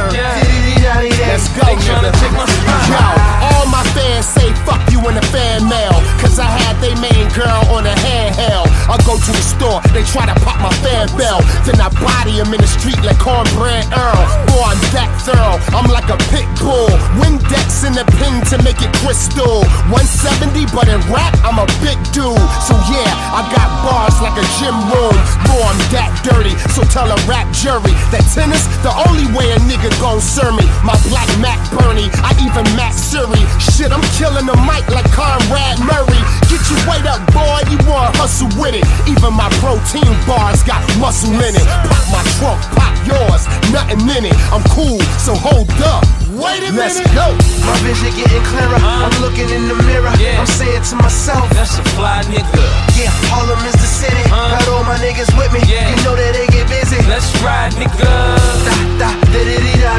Let's go, nigga. Yo, all my fans say fuck you in the fan mail, cause I had they main girl on a handheld. I go to the store, they try to pop my fan bell, then I body him in the street like Cornbread Earl. Boy, I'm that thorough, I'm like a pit bull. Windex in the pin to make it crystal. 170, but in rap, I'm a big dude. So yeah, I got bars like a gym room. Boy, I'm that dirty, so tell a rap jury that tennis, the only way a nigga gon' serve me. My black Mac Bernie, I even Mac Siri. Shit, I'm killing the mic like Conrad Murray. Get your weight up, boy, you wanna hustle with it. Even my protein bars got muscle in it. Pop my trunk, pop yours, nothing in it. I'm cool, so hold up. Wait a minute. Let's go. My vision getting clearer. I'm looking in the mirror. I'm saying to myself, that's a fly nigga. Yeah, Harlem is the city. Got all my niggas with me. You know that they get busy. Let's ride, nigga. Da da da da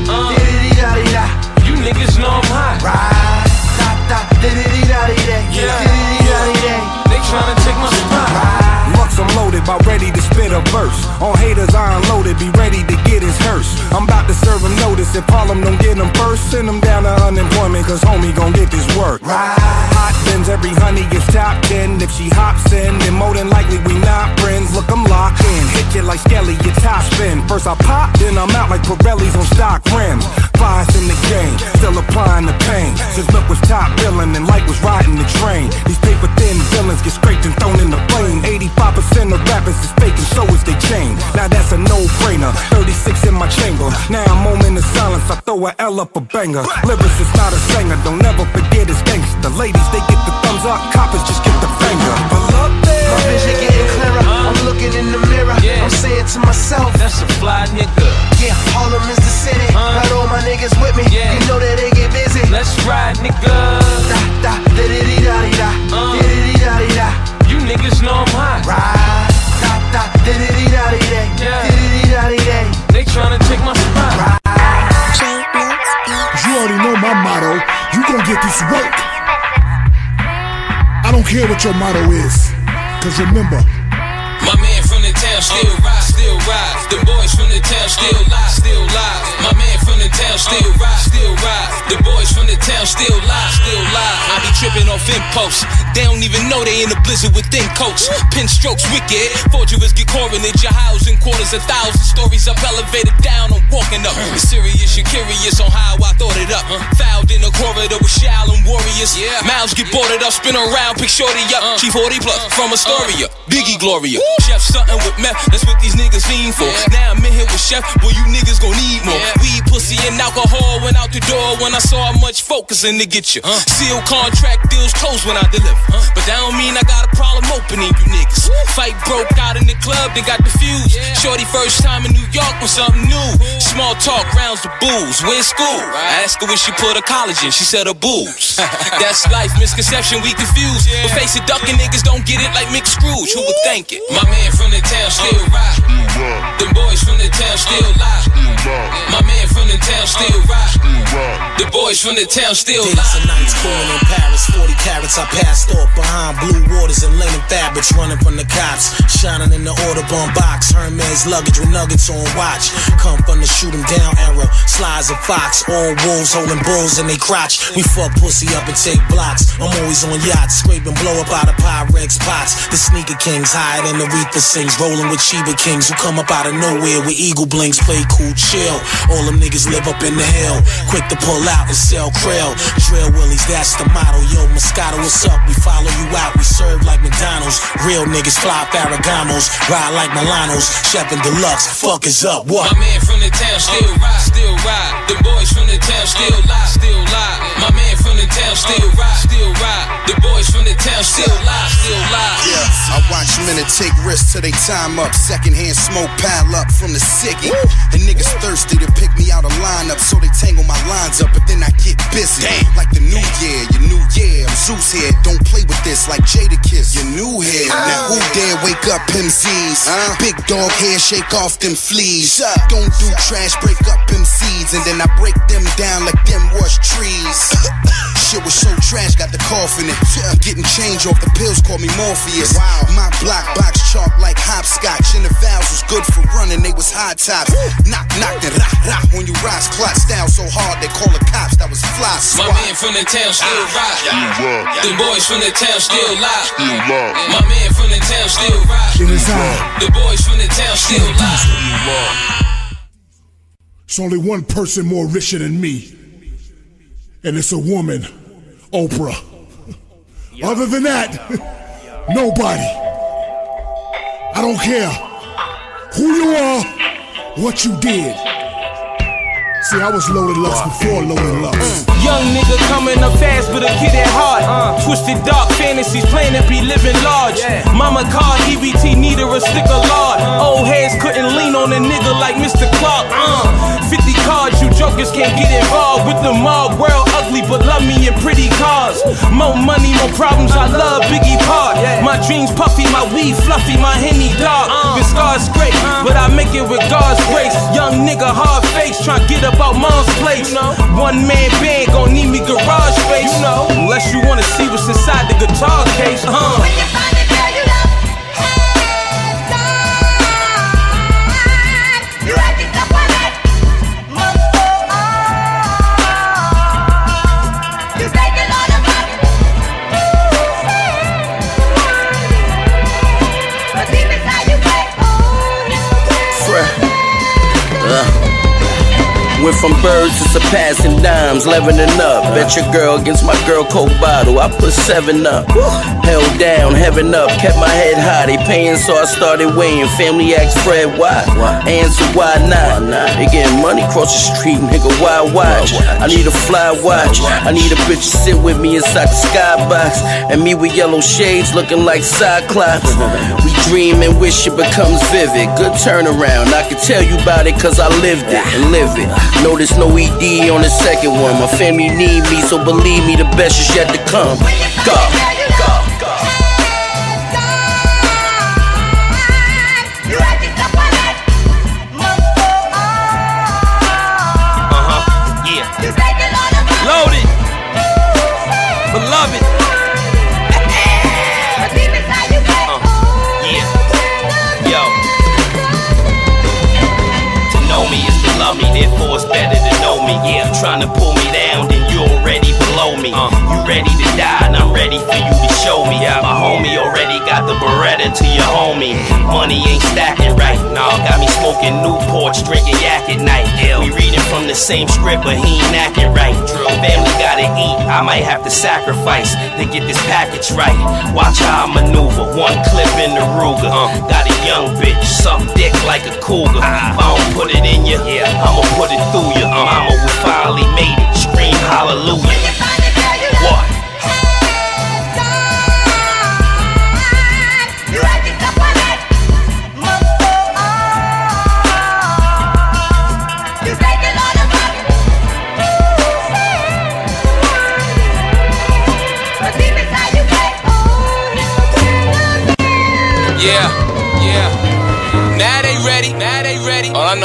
da da. You niggas know I'm hot. Ride. Da da da da da. They tryna take my spot. Lux, I'm loaded, about ready to spit a verse. On haters, I unloaded, be ready to get his hearse. I'm about to serve him notice. If Harlem don't get him first, send him down to unemployment, cause homie gon' get this work. Hot bins, every honey gets top 10. If she hops in, then more than likely we not friends. Look, I'm locked in, hit you like Skelly, your top spin. First I pop, then I'm out like Pirelli's on stock rims. Flies in the game, still applying the pain. Since Milk was top billing and Light was riding the train. These paper thin villains get scraped and thrown in the flame. 85% of rappers is fake and so is they chain. Now that's a no-brainer, 36 in my chamber. Now I'm moment of silence, I throw a L up a banger. Lyricist not a singer, don't ever forget his gangster. Ladies, they get the thumbs up, coppers just get the finger. My vision getting clearer. I'm looking in the mirror. I'm saying to myself, that's a fly nigga. Yeah, Harlem is the city. Got all my niggas with me. You know that they get busy. Let's ride, nigga. Da da da da da da. You niggas know I'm hot. Ride. Da da da da da. They tryna take my spot. You already know my motto. You gon' get this work. I don't care what your motto is, cause remember, my man from the town still ride, still ride. The boys from the town still lie, still lie. My man from the town still ride, still ride. The boys from the town still lie, still lie. I be tripping off impulse. They don't even know they in the blizzard with thin coats. Pin strokes wicked, forgers get coronet. Your housing quarters 1,000 stories up, elevated down. I'm walking up. It's serious, you're curious on how I thought it up. Fouled in the corridor with Shaolin warriors. Mouths get boarded up, spin around, pick shorty up. Chief 40 plus from Astoria, Biggie Gloria. Chef something with meth, that's what these niggas fiend for. Now I'm in here with Chef, boy, you niggas gon' need more. Weed, pussy, and alcohol went out the door when I saw how much focusing to get you. Seal contract deals closed when I deliver. But that don't mean I got a problem opening you niggas. Fight broke out in the club, they got diffused. Shorty first time in New York was something new. Small talk rounds the booze. Where's school? I ask her when she put a collar acknowledging, she said her boobs. That's life, misconception, we confused. But face it, ducking niggas don't get it like Mick Scrooge. Who would think it? My man from the town still rock. Them boys from the town still lie. My man from the town still rock. The boys from the town still lie. Days and nights cooling in Paris, 40 carats I passed off behind blue waters and linen fabrics, running from the cops, shining in the Audubon box. Hermes luggage with nuggets on watch. Come from the shoot 'em down era, slides of fox, all wolves holding bulls in they crotch. We fuck pussy up and take blocks. I'm always on yachts, scraping blow up out of Pyrex pots. The sneaker kings higher than the Reaper sings, rolling with Sheba kings who come up out of nowhere with eagle blinks. Play cool, chill. All them niggas live up in the hill, quick to pull out and sell krill. Drill willies, that's the motto. Yo, Moscato, what's up? We follow you out, we serve like McDonald's. Real niggas fly Ferragamos, ride like Milanos. Chef and Deluxe, fuck is up, what? My man from the town still ride, still ride. The boys from the town still lie, still lie. My man from the town still ride, still ride. The boys from the town still lie, still lie. Yeah, I watch men take risks till they time up. Secondhand smoke pile up from the ciggy. And niggas thirsty to pick me out a lineup, so they tangle my lines up, but then I get busy. Like the new year, your new year. I'm Zeus here, don't play with this like Jada Kiss. Your new hair, now who dare wake up MCs? Big dog hair, shake off them fleas. Don't do trash, break up MCs, and then I break them down like them was trees. Shit was so trash, got the cough in it. I'm getting change off the pills, call me Morpheus. My block box chalk like hopscotch, and the valves was good for running, they was high tops. Knock, knock, then rock, rock. When you rise, clock style so hard they call the cops. That was fly swat. My man from the town still rock. The boys from the town still lie. My man from the town still rock. The boys from the town still lie. It's only one person more richer than me, and it's a woman, Oprah. Other than that, nobody. I don't care who you are, what you did. See, I was Loaded Lux before Loaded Lux. Young nigga coming up fast, but a kid at heart. Twisted dark fantasies, playing to be living large. Mama called EBT, needed a sticker lard. Old heads couldn't lean on a nigga like Mr. Clark. 50 cards, you jokers can't get involved with the mob. World ugly, but love me in pretty cars. More money, more problems, I love Biggie Part. My dreams puffy, my weed fluffy, my Henny dark. The scars great, but I make it with God's grace. Young nigga, hard face, tryna get up out mom's place. One man band gon' need me garage space. Unless you wanna see what's inside the guitar case. When you find a girl you love, you have to stop on it. Must go on. You take a lot of money. But deep inside you break. Went from birds to surpassing dimes, leveling up. Bet your girl against my girl Coke bottle, I put 7 up. Held down, heaven up, kept my head high. They paying, so I started weighing. Family asked Fred why. Answer why not? They getting money across the street, nigga. Why watch? I need a fly watch. I need a bitch to sit with me inside the skybox, and me with yellow shades looking like Cyclops. We dream and wish it becomes vivid. Good turnaround, I can tell you about it cause I lived it and live it. No, there's no ED on the second one. My family need me, so believe me, the best is yet to come. Go, go, go. Yeah. Loaded. Beloved. Yeah. Yo. To know me is to love me, therefore it's better to know me. Yeah, trying to pull me down, then you already below me. You ready to die, and I'm ready for you to show me. My homie already got the Beretta to your homie. Money ain't stacking right, nah. Got me smoking Newports, drinking yak at night. We reading from the same script, but he ain't acting right. Family gotta eat, I might have to sacrifice to get this package right. Watch how I maneuver, one clip in the Ruger. Got a young bitch, suck dick like a cougar. If I don't put it in you, I'ma put it through you. Mama, we finally made it, scream hallelujah. What?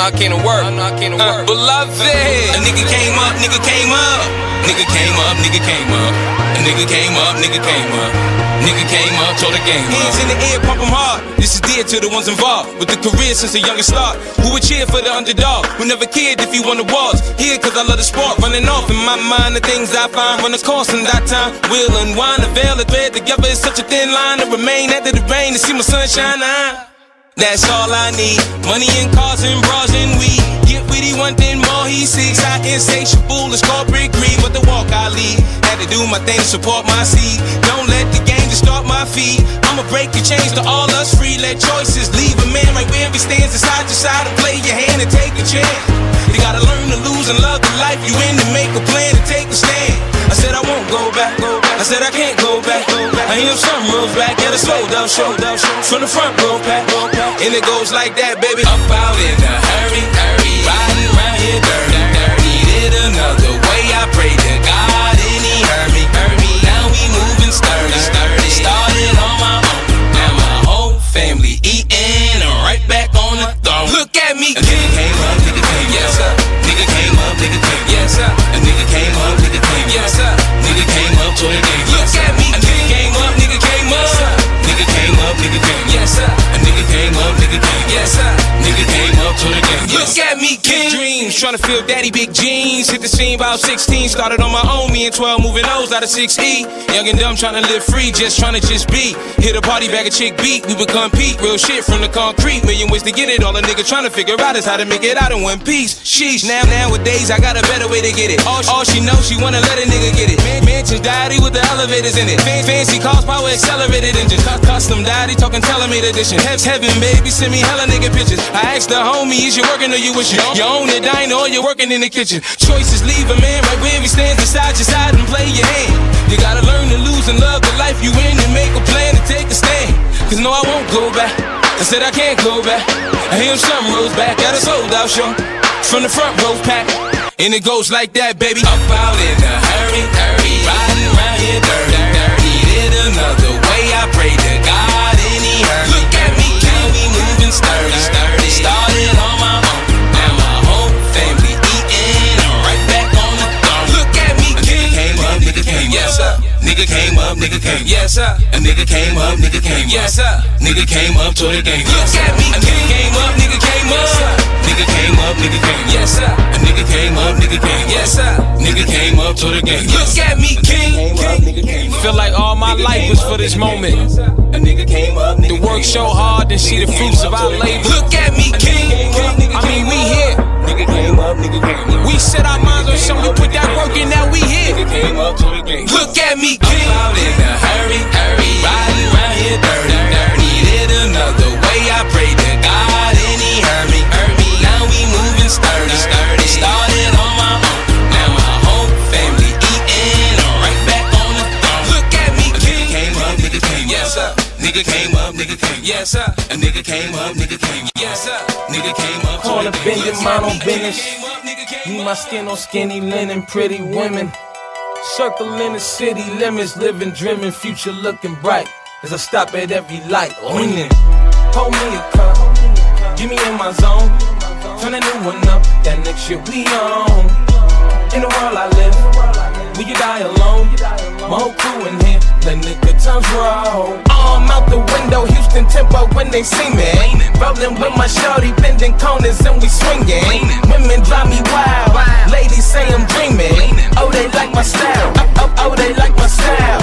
I came to work. Beloved. A nigga came up, nigga came up. Nigga came up, nigga came up. A nigga came up, nigga came up. Nigga came up, told the game up. Hands in the air, pump them hard. This is dear to the ones involved with the career since the youngest start. Who would cheer for the underdog? Who never cared if he won the wars. Here cause I love the sport. Running off in my mind the things I find. Run the course in that time. Will and wine, the veil, the thread together is such a thin line. To remain after the rain to see my sunshine. That's all I need. Money and cars and bras and weed. Get with he one thing more, he seeks. I insatiable as corporate greed. But the walk I lead. Had to do my thing to support my seed. Don't let the game distort my feet. I'ma break the chains to all us free. Let choices leave a man right where he stands inside your side and play your hand and take a chance. You gotta learn to lose and love the life you in to make a plan to take a stand. I said I won't go back. I said I can't go back. I hear some rules back at a slow down show. From the front row pack. And it goes like that, baby. Up out in a hurry, riding around here dirty. Did another way, I prayed to God and he heard me. Now we moving sturdy. Started on my own. Now my whole family eating. I'm right back on the throne. Look at me, a nigga came up, nigga came yes sir. Nigga came up, nigga came yes sir. A nigga came up, nigga came yes sir. Nigga came up to the game. Look at me, a nigga came up, nigga came up. Nigga came up, nigga came yes sir. A nigga came up, nigga came yes sir. Nigga came up to the game. Look at me, king. Dreams, trying to feel daddy big jeans. Hit the scene about 16. Started on my own, me and 12 moving O's out of 6E. Young and dumb, trying to live free, just trying to just be. Hit a party, bag a chick beat. We would compete, real shit from the concrete. Million ways to get it. All a nigga trying to figure out is how to make it out in one piece. Sheesh, nowadays I got a better way to get it. All she knows, she wanna let a nigga get it. Mansion daddy with the elevators in it. Fancy cars, power accelerated engines. Custom daddy talking telemed edition. Heaven, baby, send me hella nigga pictures. I asked the homie, is you working or you wishing? You own the diner or you working in the kitchen? Choices leave a man right where he stands beside your side and play your hand. You gotta learn to lose and love the life you in and make a plan to take a stand. Cause no, I won't go back. I said I can't go back. I hear some rows back at a sold out show. From the front row pack. And it goes like that, baby. Up out in a hurry, riding around here dirty. Did another way, I prayed to God and he heard me. Look at me, now we moving sturdy. Started on my own, now my whole family eating. I'm right back on the throne. Look at me, king. Nigga came up, yes sir. Nigga came up, nigga came yes sir. A nigga came up, nigga came yes sir. Nigga came up to the game. Look at me, a nigga came up, nigga came up. Nigga came up, nigga came yes sir. A nigga came up, nigga came yes sir. Nigga came up to the game. Look at me, king. Feel like all my life was for this moment. A nigga came up, the work so hard and see the fruits of our labor. Look at me, king. I mean, we here. Nigga came up, nigga came up. We set our minds on something, we put that work in, now we here. Nigga came up to the game. Look at me, king. Up out in a hurry, riding around here dirty. Did another way, I prayed to God and he heard me. Now we moving sturdy. Started on my own, now my whole family eating. I'm right back on the throne. Look at me, king. Nigga came up, nigga came yes sir. Nigga came up, nigga came yes sir. A nigga came up, nigga came yes sir. Nigga came up, call it bending, man on business. Me, my skin on skinny linen, pretty women. Circling the city limits, living, dreaming, future looking bright. As I stop at every light, winning. Hold me a cup, get me in my zone. Turn a new one up, that next shit we on. In the world I live, will you die alone? My whole crew in here, letting the good times roll. Arm out the window, Houston tempo when they see me. Rolling with my shorty, bending corners and we swinging. Women drive me wild, ladies say I'm dreaming. Oh, they like my style, oh, they like my style.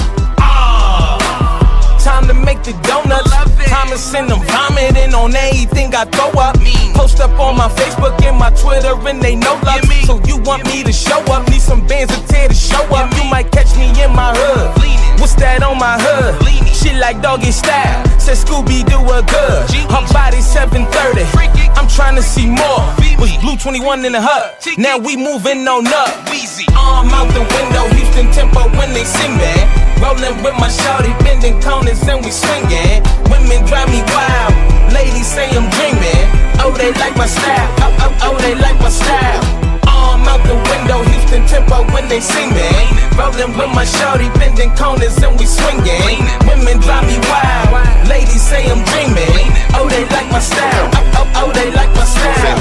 Time to make the donuts. Time to send them vomiting on anything I throw up. Post up on my Facebook and my Twitter and they know love. So you want me to show up? Need some bands to tear to show up. You might catch me in my hood. What's that on my hood? Shit like doggy style. Said Scooby-Doo a good. Her body 730. I'm trying to see more. Was Blue 21 in the hut. Now we moving on up. Arm out the window, Houston tempo when they see me. Rolling with my shorty, bending corners and we swinging. Women drive me wild, ladies say I'm dreaming. Oh, they like my style, oh, they like my style. Arm out the window, Houston tempo when they see me. Rolling with my shorty, bending corners and we swinging. Women drive me wild, ladies say I'm dreaming. Oh, they like my style, oh, they like my style.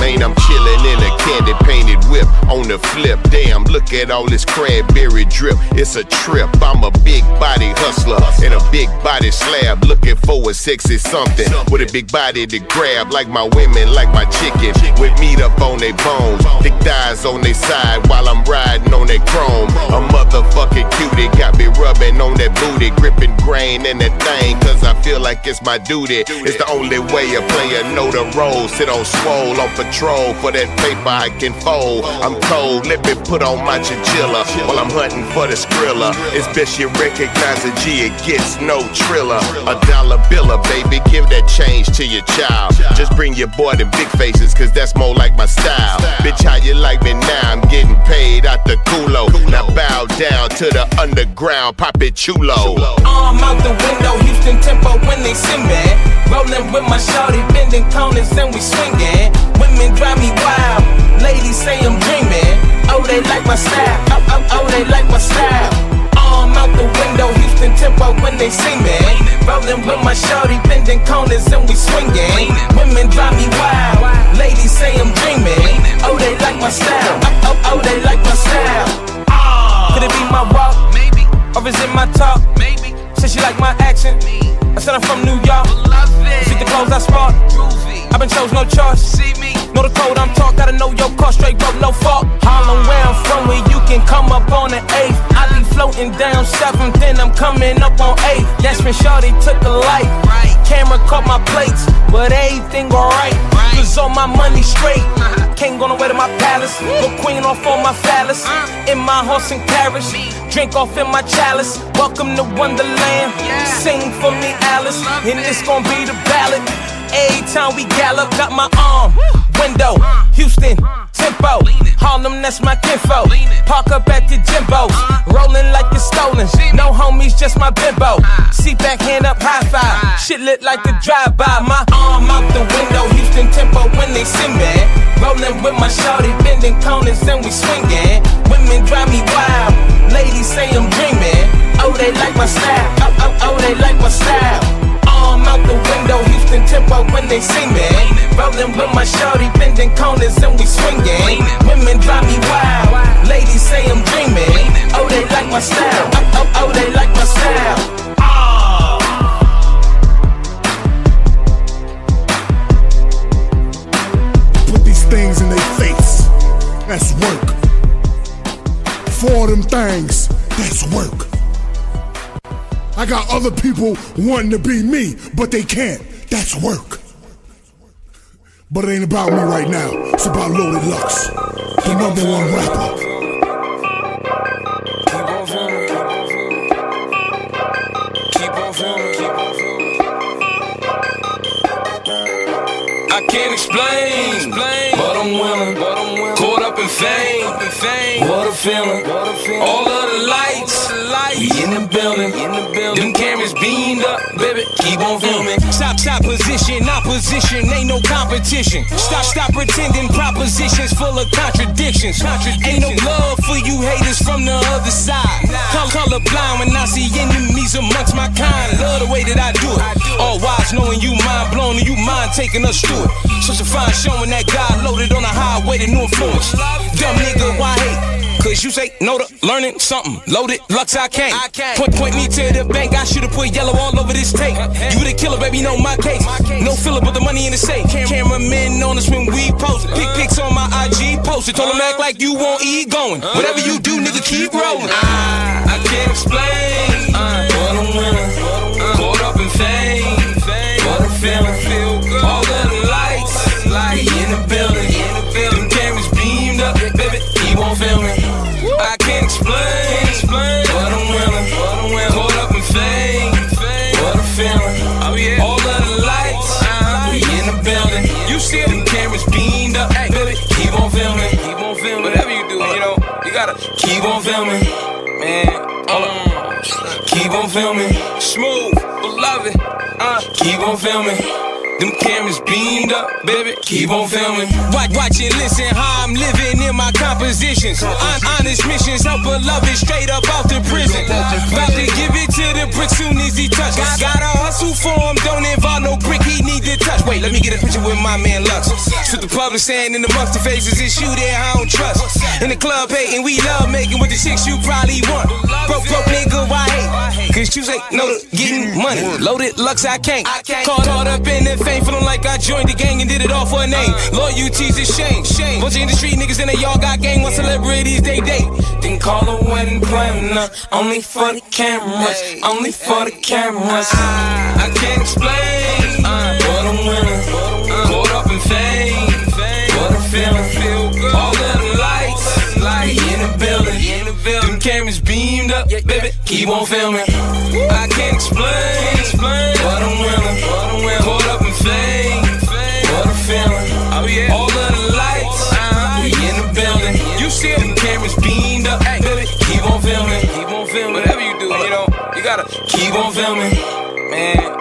man, I'm chillin' in a candy painted whip on the flip. Damn, look at all this cranberry drip. It's a trip. I'm a big body hustler and a big body slab, looking for a sexy something with a big body to grab, like my women, like my chicken, with meat up on their bones, thick thighs on their side while I'm riding on that chrome. A motherfucking cutie got me rubbing on that booty, gripping grain in that thing, cause I feel like it's my duty. It's the only way a player know the role. Sit on swole on patrol for that paper I can fold. I'm cold, let me put on my chinchilla while I'm hunting for the skrilla. It's best you recognize a G, it gets no triller. $1 biller, baby, give that change to your child. Just bring your boy them big faces, cause that's more like my style. Bitch, how you like me now? I'm getting paid out the culo. Now bow down to the underground, pop it chulo. Arm out the window, Houston tempo when they sing me. Rolling with my shorty, bending corners and we swinging. Women drive me wild, ladies say I'm dreaming. Oh, they like my style, oh, they like my style. Arm out the window, Houston tempo when they sing me. Rolling with my shorty, bending corners and we swinging. Women drive me wild, ladies say I'm dreaming. Oh, they like my style, oh, they like my style. Could it be my walk? Maybe. Or is it my talk? Maybe. Says she like my action. I said I'm from New York. See the clothes I sport. I've been chose no choice. See me. Know the code I'm talk. Gotta know your car straight rope, no fault. Harlem where I'm from, where you can come up on the 8th. I be floating down 7th, then I'm coming up on 8th. That's when shorty took a light. Camera caught my plates, but everything alright. Cause all my money straight. Can't go nowhere to my palace. Go queen off on my phallus. In my horse and carriage. Drink off in my chalice. Welcome to Wonderland. Sing for me, Alice. And this gon' be the ballad. Every time we gallop, got my arm. Window, Houston, tempo. Harlem, that's my kinfo. Park up at the Jimbo's. Rolling like it's stolen. No homies, just my bimbo. Seat back, hand up, high five. Shit lit like a drive-by. My arm out the window, Houston tempo when they sing me. Rolling with my shorty, bending corners and we swinging. Women drive me wild, ladies say I'm dreaming. Oh, they like my style, oh, they like my style. Arm out the window, Houston tempo when they sing me. Rolling with my shorty, bending corners and we swinging. Women drive me wild, ladies say I'm dreaming. Oh, they like my style, oh, they like my style. Put these things in their face, that's work. For them things, that's work. I got other people wanting to be me, but they can't. That's work. But it ain't about me right now. It's about Loaded Lux, the #1 rapper. Keep on filming. Keep on filming. Keep on filming. I can't explain, but I'm willing. Caught up in fame. What a feeling. All of the lights. We in the building. Them cameras beamed up, baby. Keep on filming. Stop position, opposition, ain't no competition. Stop pretending, propositions full of contradictions. Ain't no love for you haters from the other side. Color blind when I see enemies amongst my kind. Love the way that I do it. All wise knowing you mind blown and you mind taking us through it. Such a fine showing that God loaded on a highway to new influence. Dumb nigga, why hate? Cause you say no to learning something. Loaded Lux, I can't. Point me to the bank. I should've put yellow all over this tape. You the killer, baby, know my case. No filler, but the money in the safe. Cameramen on us when we post. Pics on my IG post. Told them act like you won't eat going. Whatever you do, nigga, keep rolling. I can't explain, but I'm willing. Caught up in fame. What a feeling. All of the lights. We in the building. Them cameras beamed up, baby. Keep on filming. I can't explain, but I'm willing. Caught up in fame. What a feeling. All of the lights. We in the building. You see them cameras beamed up, baby. Keep on filming. Whatever you do, you know, you gotta keep on filming, man. Keep on filming. Smooth, beloved. Keep on filming. Them cameras beamed up, baby, keep on filming. Watch and listen how I'm living in my compositions. Honest missions, help beloved straight up out the prison. About to give it to the brick soon as he touch. Gotta hustle for him, don't involve no brick, he need to touch. Wait, let me get a picture with my man Lux. So The public saying in the amongst the faces, it's you there I don't trust. In the club hating, we love making with the chicks you probably want. Broke nigga, why hate? Cause you say no to getting money. Loaded Lux, I can't. Caught up in the fame, feeling like I joined the gang and did it all for a name. Loyalty's a shame. Bunch of industry niggas and they all got gang. What celebrities they date? Then call a wedding planner, only for the cameras, only for the cameras. I can't explain, but I'm winning. Caught up in fame, what I'm feeling. All of the lights, in the building. Them cameras beamed up, baby, keep on filming. I can't explain, but I'm winning. Caught up in fame, what I'm feeling. All of the lights, in the building. You see them cameras beamed up, baby, keep on filming. Whatever you do, you gotta keep on filming, man.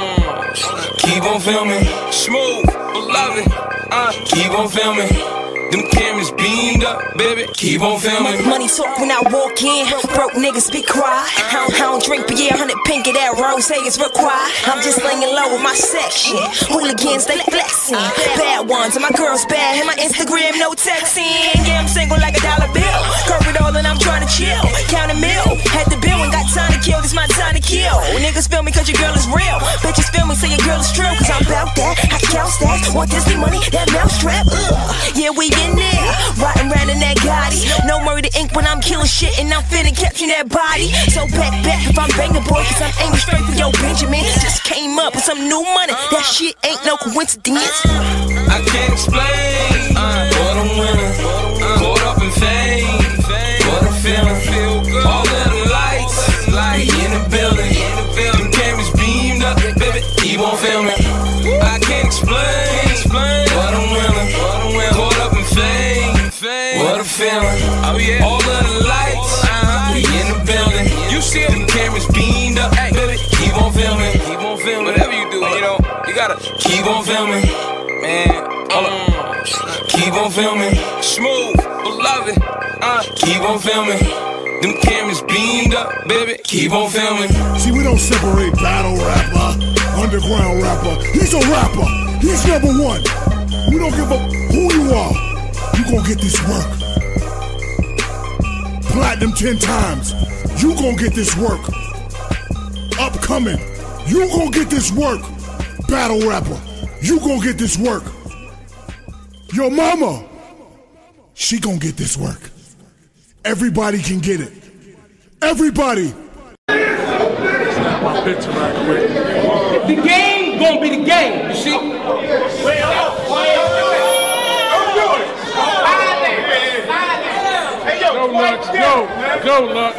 Keep on filming, smooth, beloved. Keep on filming. Them cameras beamed up, baby. Keep on filming. Money talk when I walk in. Broke niggas be quiet. I don't drink, but yeah, 100 pink of that rose is required. I'm just laying low with my section. Hooligans, they flexing. Bad ones, and my girl's bad. And my Instagram, no texting. Yeah, I'm single like a dollar bill. Curve it all and I'm trying to chill. Count a mill. Had the bill and got time to kill. This my time to kill. Niggas feel me cause your girl is real. Bitches feel me say your girl is true. Cause I'm about that. I count stacks. Want Disney money, that mousetrap. Yeah, we in there, riding around in that Gotti. No murder ink when I'm killing shit and I'm finna capture that body. So back if I'm banging boy, cause I'm aiming straight for your Benjamin. Just came up with some new money, that shit ain't no coincidence. I can't explain, but I'm winning. Caught up in fame, what I'm feeling. All of the lights, in the building. Them cameras beamed up, baby, keep on filming. I can't explain, but I'm winning. Caught up in fame, what I'm feeling. All of the lights, in the building. You see them cameras beamed up, baby, keep on filming. Whatever you do, you gotta keep on filming, man. Keep on filming, smooth, beloved. Keep on filming. Them cameras beamed up, baby, keep on filming. See, we don't separate battle rapper, underground rapper. He's a rapper, he's number one. We don't give a who you are. You gon' get this work. Platinum 10 times. You gon' get this work. Upcoming. You gon' get this work. Battle rapper. You gon' get this work. Your mama. She gon' get this work. Everybody can get it. Everybody. Snap my picture right quick. The game gon' be the game, you see? Go, Lux.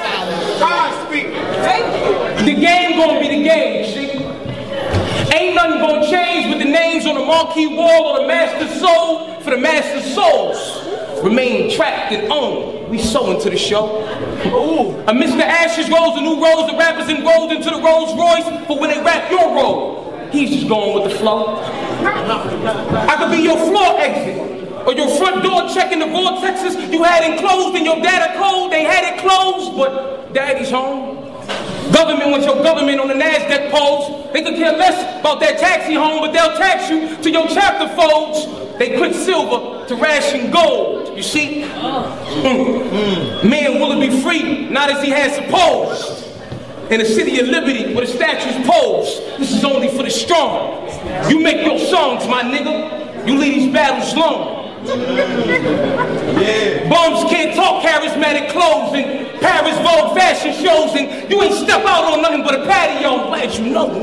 The game gonna be the game, see? Ain't nothing gonna change with the names on the marquee wall or the master's soul for the master's souls. Remain trapped and owned. We so into the show. Amidst the ashes rolls a new rose, the rappers enrolled into the Rolls Royce for when they rap your role. He's just going with the flow. I could be your floor exit. Or your front door checking the vortexes you had enclosed in your data code. They had it closed, but daddy's home. Government wants your government on the NASDAQ polls. They could care less about that taxi home, but they'll tax you till your chapter folds. They quit silver to ration gold, you see? Man, will it be free? Not as he had supposed. In the city of liberty where the statues pose, this is only for the strong. You make your songs, my nigga. You leave these battles long. Bums can't talk charismatic clothes and Paris Vogue fashion shows, and you ain't step out on nothing but a patio. I'm glad you know,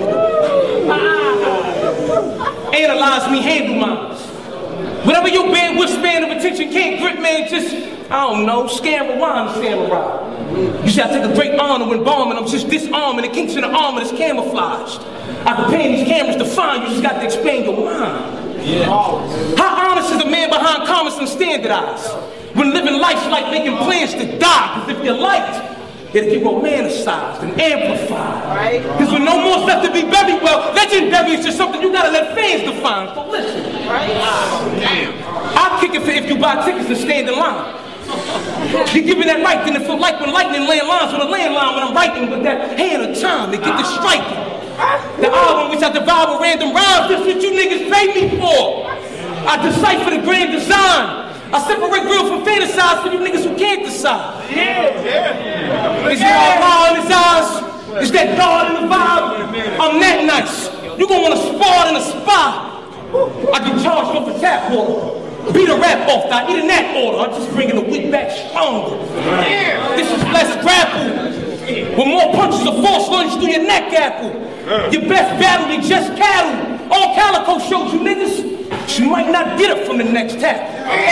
nigga. Analyze me, handle mine. Whatever your bandwidth span of attention can't grip, man, just, I don't know, scan rewind, samurai. You see, I take a great honor when bombing, I'm just disarming the kinks in the armor that's camouflaged. I can pan these cameras to find you, just got to expand your mind. Yeah. How honest is a man behind comments and standardized? When living life's like making plans to die, because if you liked, it'll get romanticized and amplified. Because when no more's left to be buried, well, legendary is just something you gotta let fans define. So listen, damn. I'll kick it for if you buy tickets and stand in line. You're giving that right, then it feel like when lightning laying lines on a landline when I'm writing with that hand of time to get the striking. The album which I devour random rhymes, that's what you niggas pay me for. I decipher the grand design. I separate real from fantasize for you niggas who can't decide. Is it all raw in his eyes? Is that God in the vibe? I'm that nice. You gon' wanna spar in a spot. I get charged off a tap water. Beat a rap off, I eat in that order. I'm just bringing the wit back stronger. This is less grapple. With more punches of force lunge through your neck apple. Your best battle, you just cattle. All Calico shows you niggas. She might not get it from the next tap.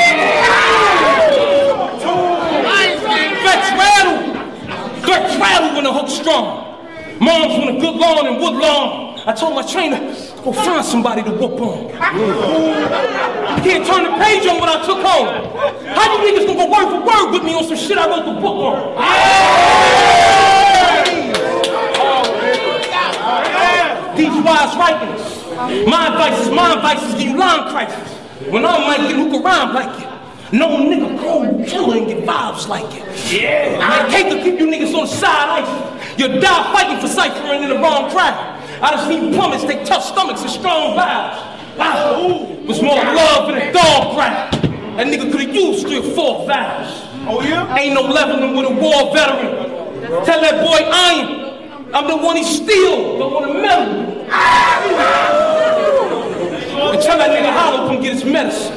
Threats rattle when the hook's strong. Moms want a good lawn and wood lawn. I told my trainer, go find somebody to whoop on. You can't turn the page on what I took home. How you niggas gonna go word for word with me on some shit I wrote the book on? These wise writings. My advice is give you line crisis. When I'm like it, who can rhyme like it? No nigga cold killer and get vibes like it. Yeah. I hate to keep you niggas on the side ice. You'll die fighting for ciphering in the wrong crowd. I just seen plumbers take tough stomachs and strong vibes. Was more love than a dog crowd. That nigga could've used 3 or 4 vowels. Oh yeah? Ain't no leveling with a war veteran. Tell that boy Iron, I'm the one he steal, don't wanna meddle. And tell that nigga Hollow come get his medicine.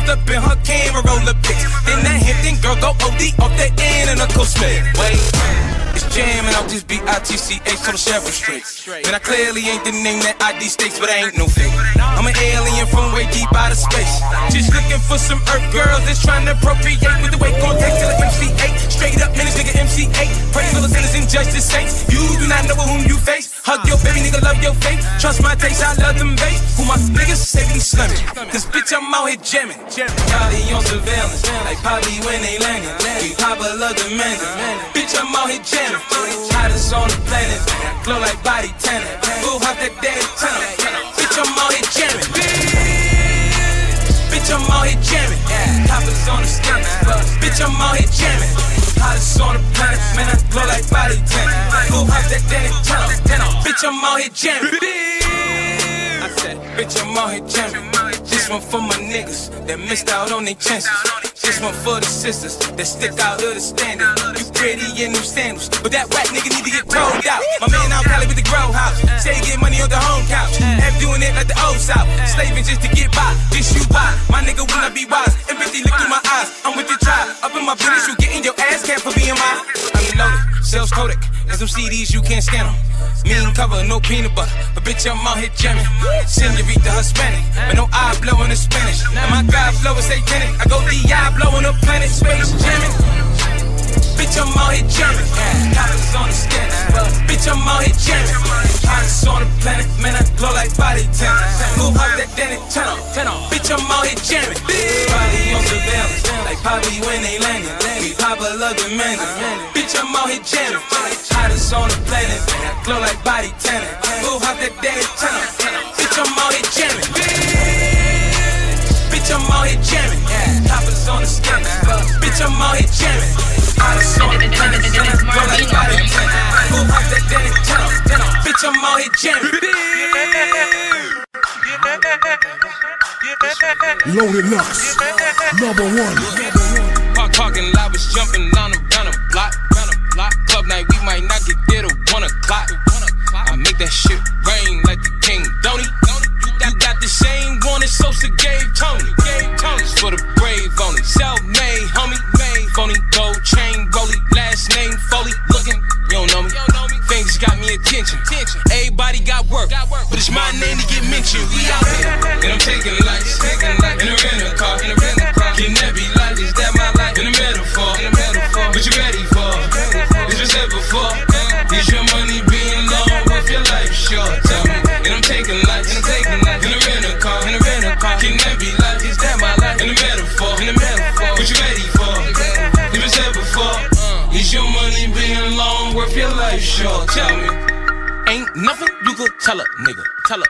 post up in her camera, roll a bitch. Then that Hampton girl go OD off the end and a co-smith. Wait. It's jamming out this B-I-T-C-H to the Chevron Street. And I clearly ain't the name that ID states, but I ain't no fake. I'm an alien from way deep out of space. Just looking for some earth girls that's trying to procreate with the way contact till like MC8. Straight up, man, this nigga MC8. Praise for the sinners and justice saints. You do not know whom you face. Hug your baby, nigga, love your face. Trust my taste, I love them bass. Who my niggas say we slumming. Cause bitch, I'm out here jamming. Probably on surveillance, like Polly when they landing. We pop a love demanding. Bitch, I'm out here jamming. Hottest on the planet, glow like body tanning. Ooh, hop that daddy tunnel. Bitch, I'm out here jamming. Bitch, I'm out here jamming. Hoppers on the skin. Bitch, I'm out here jamming. Hottest on the planet, man, I glow like body tanning. Ooh, hop that daddy tunnel. Bitch, I'm out here jamming. I said, bitch, I'm out here jamming. This one for my niggas that missed out on their chances. This one for the sisters that stick out of the standard. You pretty in them sandals, but that whack nigga need to get told out. My man out Cali with the grow house, say he get money on the home couch. F doing it like the old South, slaving just to get by. This you buy, my nigga will not be wise. Empathy look through my eyes, I'm with the tribe. Up in my business, you getting your ass capped for being mine. I'm loaded, sales Kodak, there's some CDs you can't scan them. Mean cover, no peanut butter, but bitch I'm out here jamming. Senorita Hispanic, but no eye blowing in Spanish. And my God flow is satanic, I go Diablo on the planet, space jamming. Bitch I'm out here jamming, hottest on the skin. Bitch I'm out here jamming, hottest on the planet, man I glow like body tanning. Move out that Danny tunnel, bitch I'm out here jamming. Body on surveillance, like Poppy when they landing. We pop a love demanding. Bitch I'm out here jamming, hottest on the planet, glow like body tanning. Move out that Danny tunnel, bitch I'm out here jamming. Bitch I'm out here jamming, hoppers on the skin. Bitch I'm out here jamming, hottest on the planet, glow like body tanning. Move out that Danny tunnel, bitch I'm out here jamming. Loaded Lux, #1. Parking lot was jumping down around the block. Club night, we might not get there to 1 o'clock. I make that shit rain like the king, don't he? You got the same one as Sosa gave Tony. It's for the brave only. Self-made, homie. Phony gold chain, rollie. Last name Foley. Looking, you don't know me. Things got me attention. Everybody got work, but it's my name to get mentioned. We out here, and I'm taking lights. In a rental car. Can that be light? Is that my life? In a metaphor. What you ready for? It's been said before. Is your money being long? Worth your life short? Tell me. And I'm taking lights. In a rental car. Can that be light? Is that my life? In a metaphor. What you ready for? It's been said before. Is your money being long? Worth your life short? Tell me. Ain't nothing you could tell a nigga.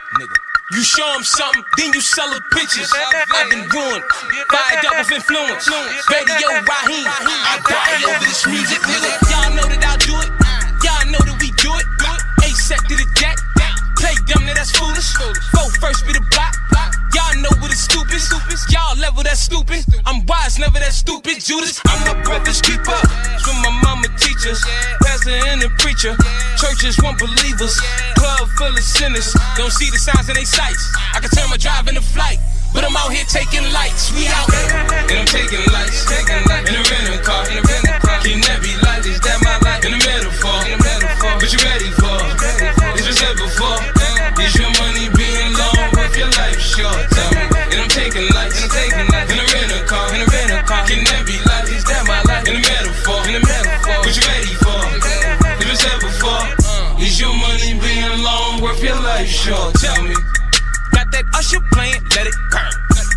You show him something, then you sell her pictures. I've been ruined, fired up with influence. Radio Raheem, I die over this music, nigga. Y'all know that I do it, y'all know that we do it. A-set to the jack, play dumb, now that's foolish. Go first be the block, y'all know what is stupid. Y'all level that stupid, I'm wise, never that stupid. Judas, I'm my brother's keeper. It's when my mama teaches, pastor and a preacher. Churches want believers, club full of sinners. Don't see the signs in they sights. I can turn my drive into flight, but I'm out here taking lights. We out here, and I'm taking lights. In a rental car. Can that be light? Is that my life? In a metaphor. What you ready for? It's been said before. Is your money being long? Worth your life short? Tell me. And I'm taking lights. In a rental car. Can that be light? Is that my life? In a metaphor. What you ready for? It's been said before. Is your money being long? Worth your life short? Tell me. Got that Usher playing, let it burn.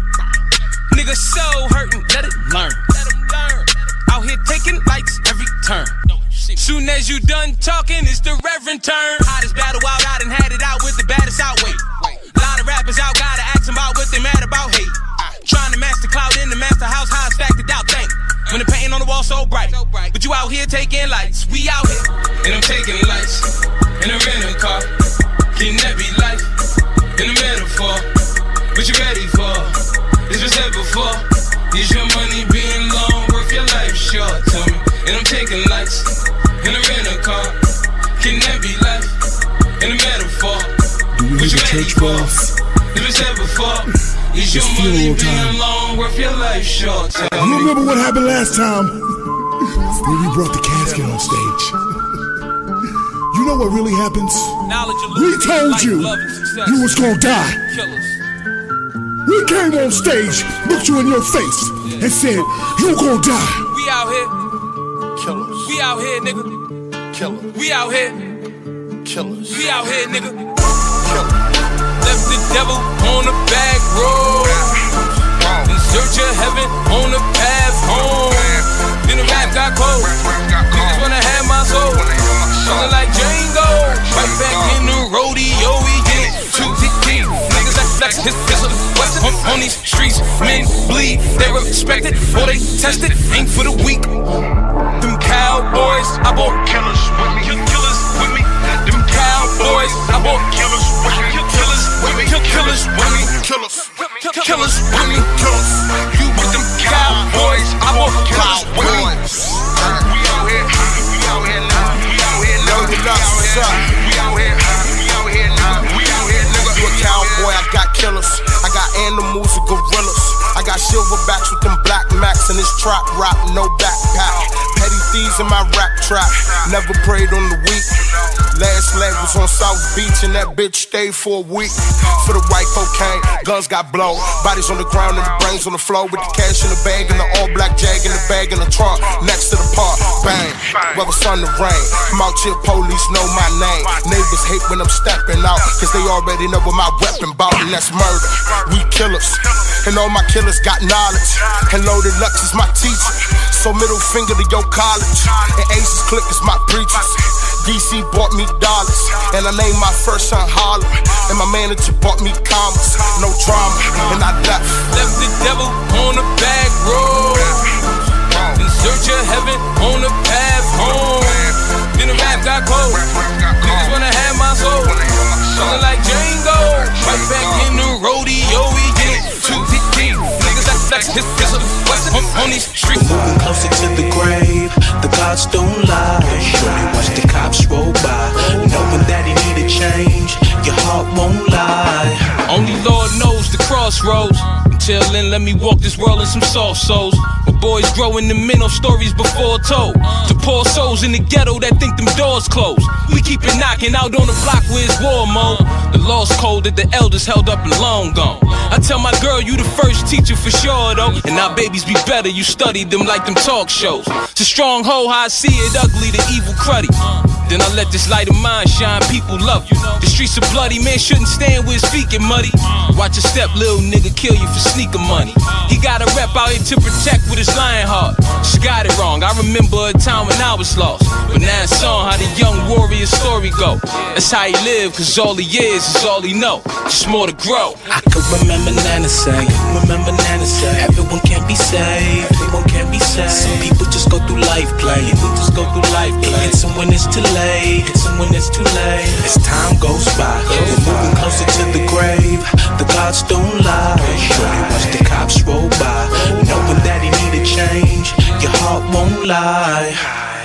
Nigga so hurtin', let it learn. Out here taking lights every turn. Soon as you done talking, it's the Reverend turn. Hottest battle out, I done had it out with the baddest outweight. Lot of rappers out, gotta ask them about what they mad about hate. Trying to master cloud in the master house, how I stacked it out, think. When the painting on the wall so bright, but you out here taking lights, we out here. And I'm taking lights, in a rental car. Can that be life? In a metaphor, what you ready for? It's been said before. Is your money being long? Worth your life short? Tell me. And I'm taking lights, in a rental car. Can that be life? In a metaphor, Do you hear the church bells? It's been said before. Is your It's money funeral time. being long, worth your life short? Tell You me. remember what happened last time? When we brought the casket on stage. You know what really happens? We told you you was gonna die. We came on stage, looked you in your face, and said, you gonna die. We out here. Killers. We out here, nigga. Killers. We out here. Killers. We out here, nigga. Left the devil on the back road. In search of heaven on the path home. Then the rap got cold. Niggas wanna have my soul. Feeling like Django. Right back in the rodeo, we get it. 215. Niggas that flex his pistol. Western on these streets. Men bleed. They respect it before they test it. Ain't for the weak. Them cowboys, I bought killers with me. Killers with me. Them cowboys, I bought killers with me. Killers with me. Killers with me. Killers. Killers with me. Killers. You with them cowboys, I bought killers with me. We out here. We out here now. We out here now. We out here. We out here now. We out here, nigga. You a cowboy, I got killers. I got animals and gorillas. I got silverbacks with them black max and this trap rock, no backpack. Petty thieves in my rap trap. Never preyed on the weak. Last leg was on South Beach and that bitch stayed for a week. For the white cocaine, guns got blown. Bodies on the ground and the brains on the floor. With the cash in the bag and the all black jag in the bag in the trunk. Next to the park, bang, weather sun to rain. I'm out here, police know my name. Neighbors hate when I'm stepping out, cause they already know what my weapon bout, and that's murder. We killers, and all my killers got knowledge. And Loaded Lux is my teacher, so middle finger to your college. And Ace's Click is my preachers. DC bought me dollars, and I named my first son Harlem. And my manager bought me commas, no drama, and I left. Left the devil on the back road. In search of heaven on the path home. Then the rap got cold. Niggas wanna have my soul. Feeling like Django. Right back in the rodeo, we get it. 215. Niggas that flex his pistol. On these streets. Moving closer to the grave, the gods don't lie. Surely watch the cops roll by, knowing that he need a change. Your heart won't lie. Only Lord knows the crossroads. Until then, let me walk this world in some soft souls. My boys growing the men of stories before told. To poor souls in the ghetto that think them doors closed. We keep it knocking out on the block where it's war mode. The lost code that the elders held up and long gone. I tell my girl you the first teacher for sure though. And our babies be better, you studied them like them talk shows. It's a strong hoe, how I see it, ugly to evil cruddy. Then I let this light of mine shine, people love you. The streets are bloody, man shouldn't stand where his feet get muddy. Watch a step, little nigga kill you for sneaker money. He got a rep out here to protect with his lion heart. She got it wrong, I remember a time when I was lost. But now it's on how the young warrior story go. That's how he live, cause all he is all he know. Just more to grow. I could remember Nana say, everyone can't be saved, everyone can't be saved. Some people just go through life playing, and some when it's too late, as time goes by, we're moving closer to the grave, the gods don't lie. Surely watch the cops roll by, knowing that he need a change, your heart won't lie.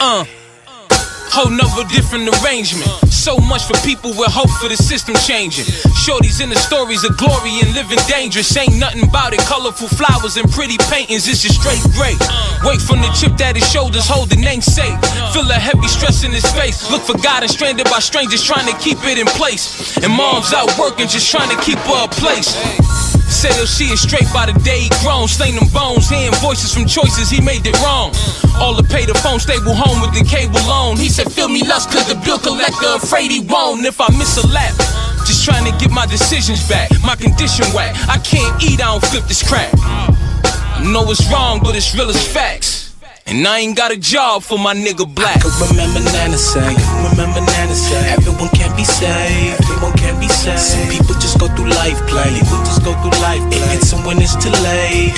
Whole nother different arrangement. So much for people with hope for the system changing. Shorties in the stories of glory and living dangerous. Ain't nothing about it, colorful flowers and pretty paintings. It's just straight great. Weight from the chip that his shoulders hold the namesake. Feel a heavy stress in his face. Look for God and stranded by strangers trying to keep it in place. And mom's out working just trying to keep her a place. Say he'll see it straight by the day he grown. Slain them bones, hearing voices from choices he made it wrong. All to pay the phone, stable home with the cable loan. He said feel me lust cause the bill collector afraid he won't. If I miss a lap, just trying to get my decisions back. My condition whack, I can't eat, I don't flip this crap. I know it's wrong but it's real as facts. And I ain't got a job for my nigga Black. I could remember Nana say, everyone can't be saved, everyone can't be saved. Some people just go through life playing, and some when it's too late,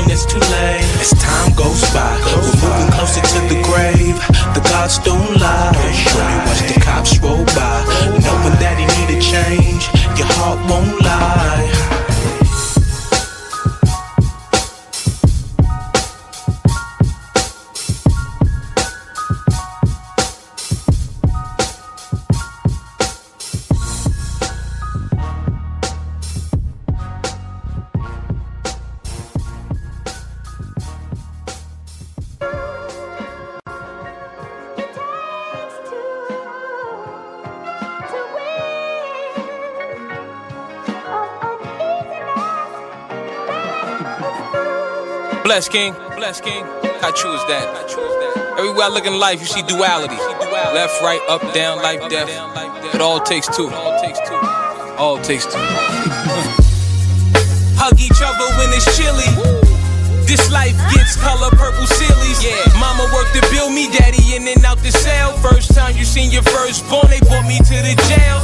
as time goes by, we're moving closer to the grave, the gods don't lie. Surely watch the cops roll by, knowing that he need a change, your heart won't lie. Bless King. Bless King. How true is that? Everywhere I look in life, you see duality. Left, right, up, down, life, death. It all takes two. All takes two. Hug each other when it's chilly. This life gets color purple sillies. Mama worked to build me, daddy in and out the cell. First time you seen your firstborn, they brought me to the jail.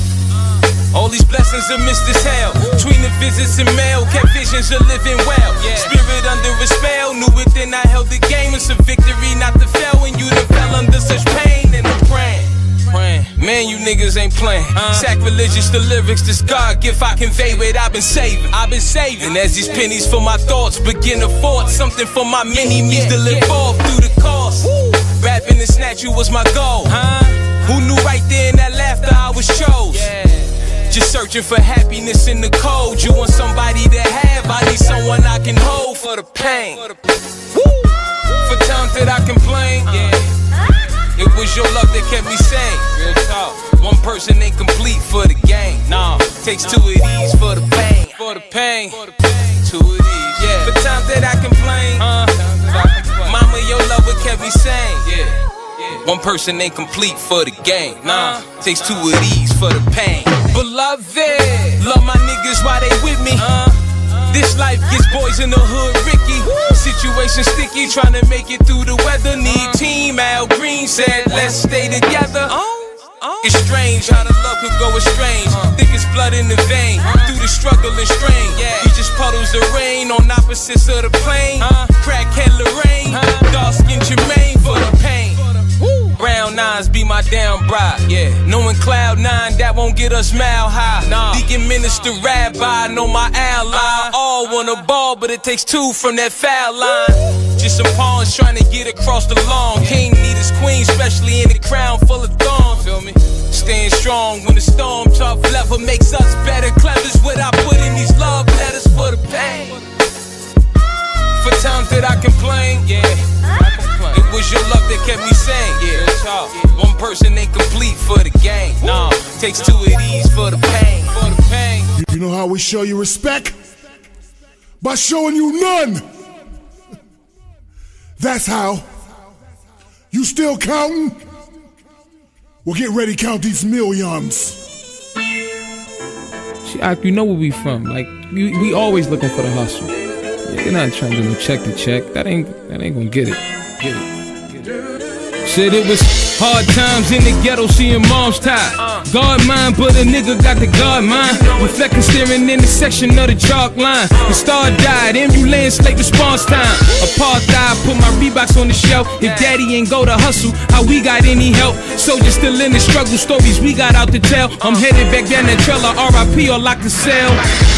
All these blessings are missed as hell. Between the visits and mail, kept visions of living well. Spirit under a spell, knew it then I held the game. It's a victory not to fail when you done fell under such pain. And I'm praying. Man, you niggas ain't playing. Sacrilegious, the lyrics, this God gift I convey what I've been saving. And as these pennies for my thoughts begin to forge something for my mini-me's to live off through the course. Rapping and snatch you was my goal. Who knew right there in that laughter I was chose? Just searching for happiness in the cold. You want somebody to have, I need someone I can hold for the pain. For times that I complain. It was your luck that kept me sane. Real talk. One person ain't complete for the game. Nah, takes two of these for the pain. For the pain. Two of these, yeah. For times that I complain. Mama, your love what kept me sane. One person ain't complete for the game. Nah, takes two of these for the pain. Beloved, love my niggas while they with me. This life gets boys in the hood Ricky. Situation sticky, trying to make it through the weather. Need team, Al Green said, let's stay together. It's strange how the love could go astray. Think it's blood in the vein, through the struggle and strain. We just puddles of rain on opposites of the plane. Crackhead Lorraine, dark skin Jermaine for the pain. Brown nines be my down bride. Knowing cloud nine, that won't get us mile high. Deacon minister rabbi, know my ally. All want a ball, but it takes two from that foul line. Just some pawns trying to get across the lawn. King need his queen, especially in the crown full of thorns. Feel me? Staying strong when the storm tough level makes us better. Clever's what I put in these love letters for the pain. For times that I complain, it was your luck that kept me sane. One person ain't complete for the game. Nah, takes two of these for the pain. For the pain. You know how we show you respect? By showing you none. That's how. You still counting? Well, get ready to count these millions. You know where we from. Like, we always looking for the hustle. You're not trying to do no check to check. That ain't gonna get it. Said it was hard times in the ghetto, seeing moms tied. God mind, but a nigga got the God mind. Reflecting staring in the section of the chalk line. The star died, ambulance late response time. Apartheid, put my Reeboks on the shelf. If daddy ain't go to hustle, how we got any help? Soldiers still in the struggle, stories we got out to tell. I'm headed back down that trailer, RIP or lock the cell.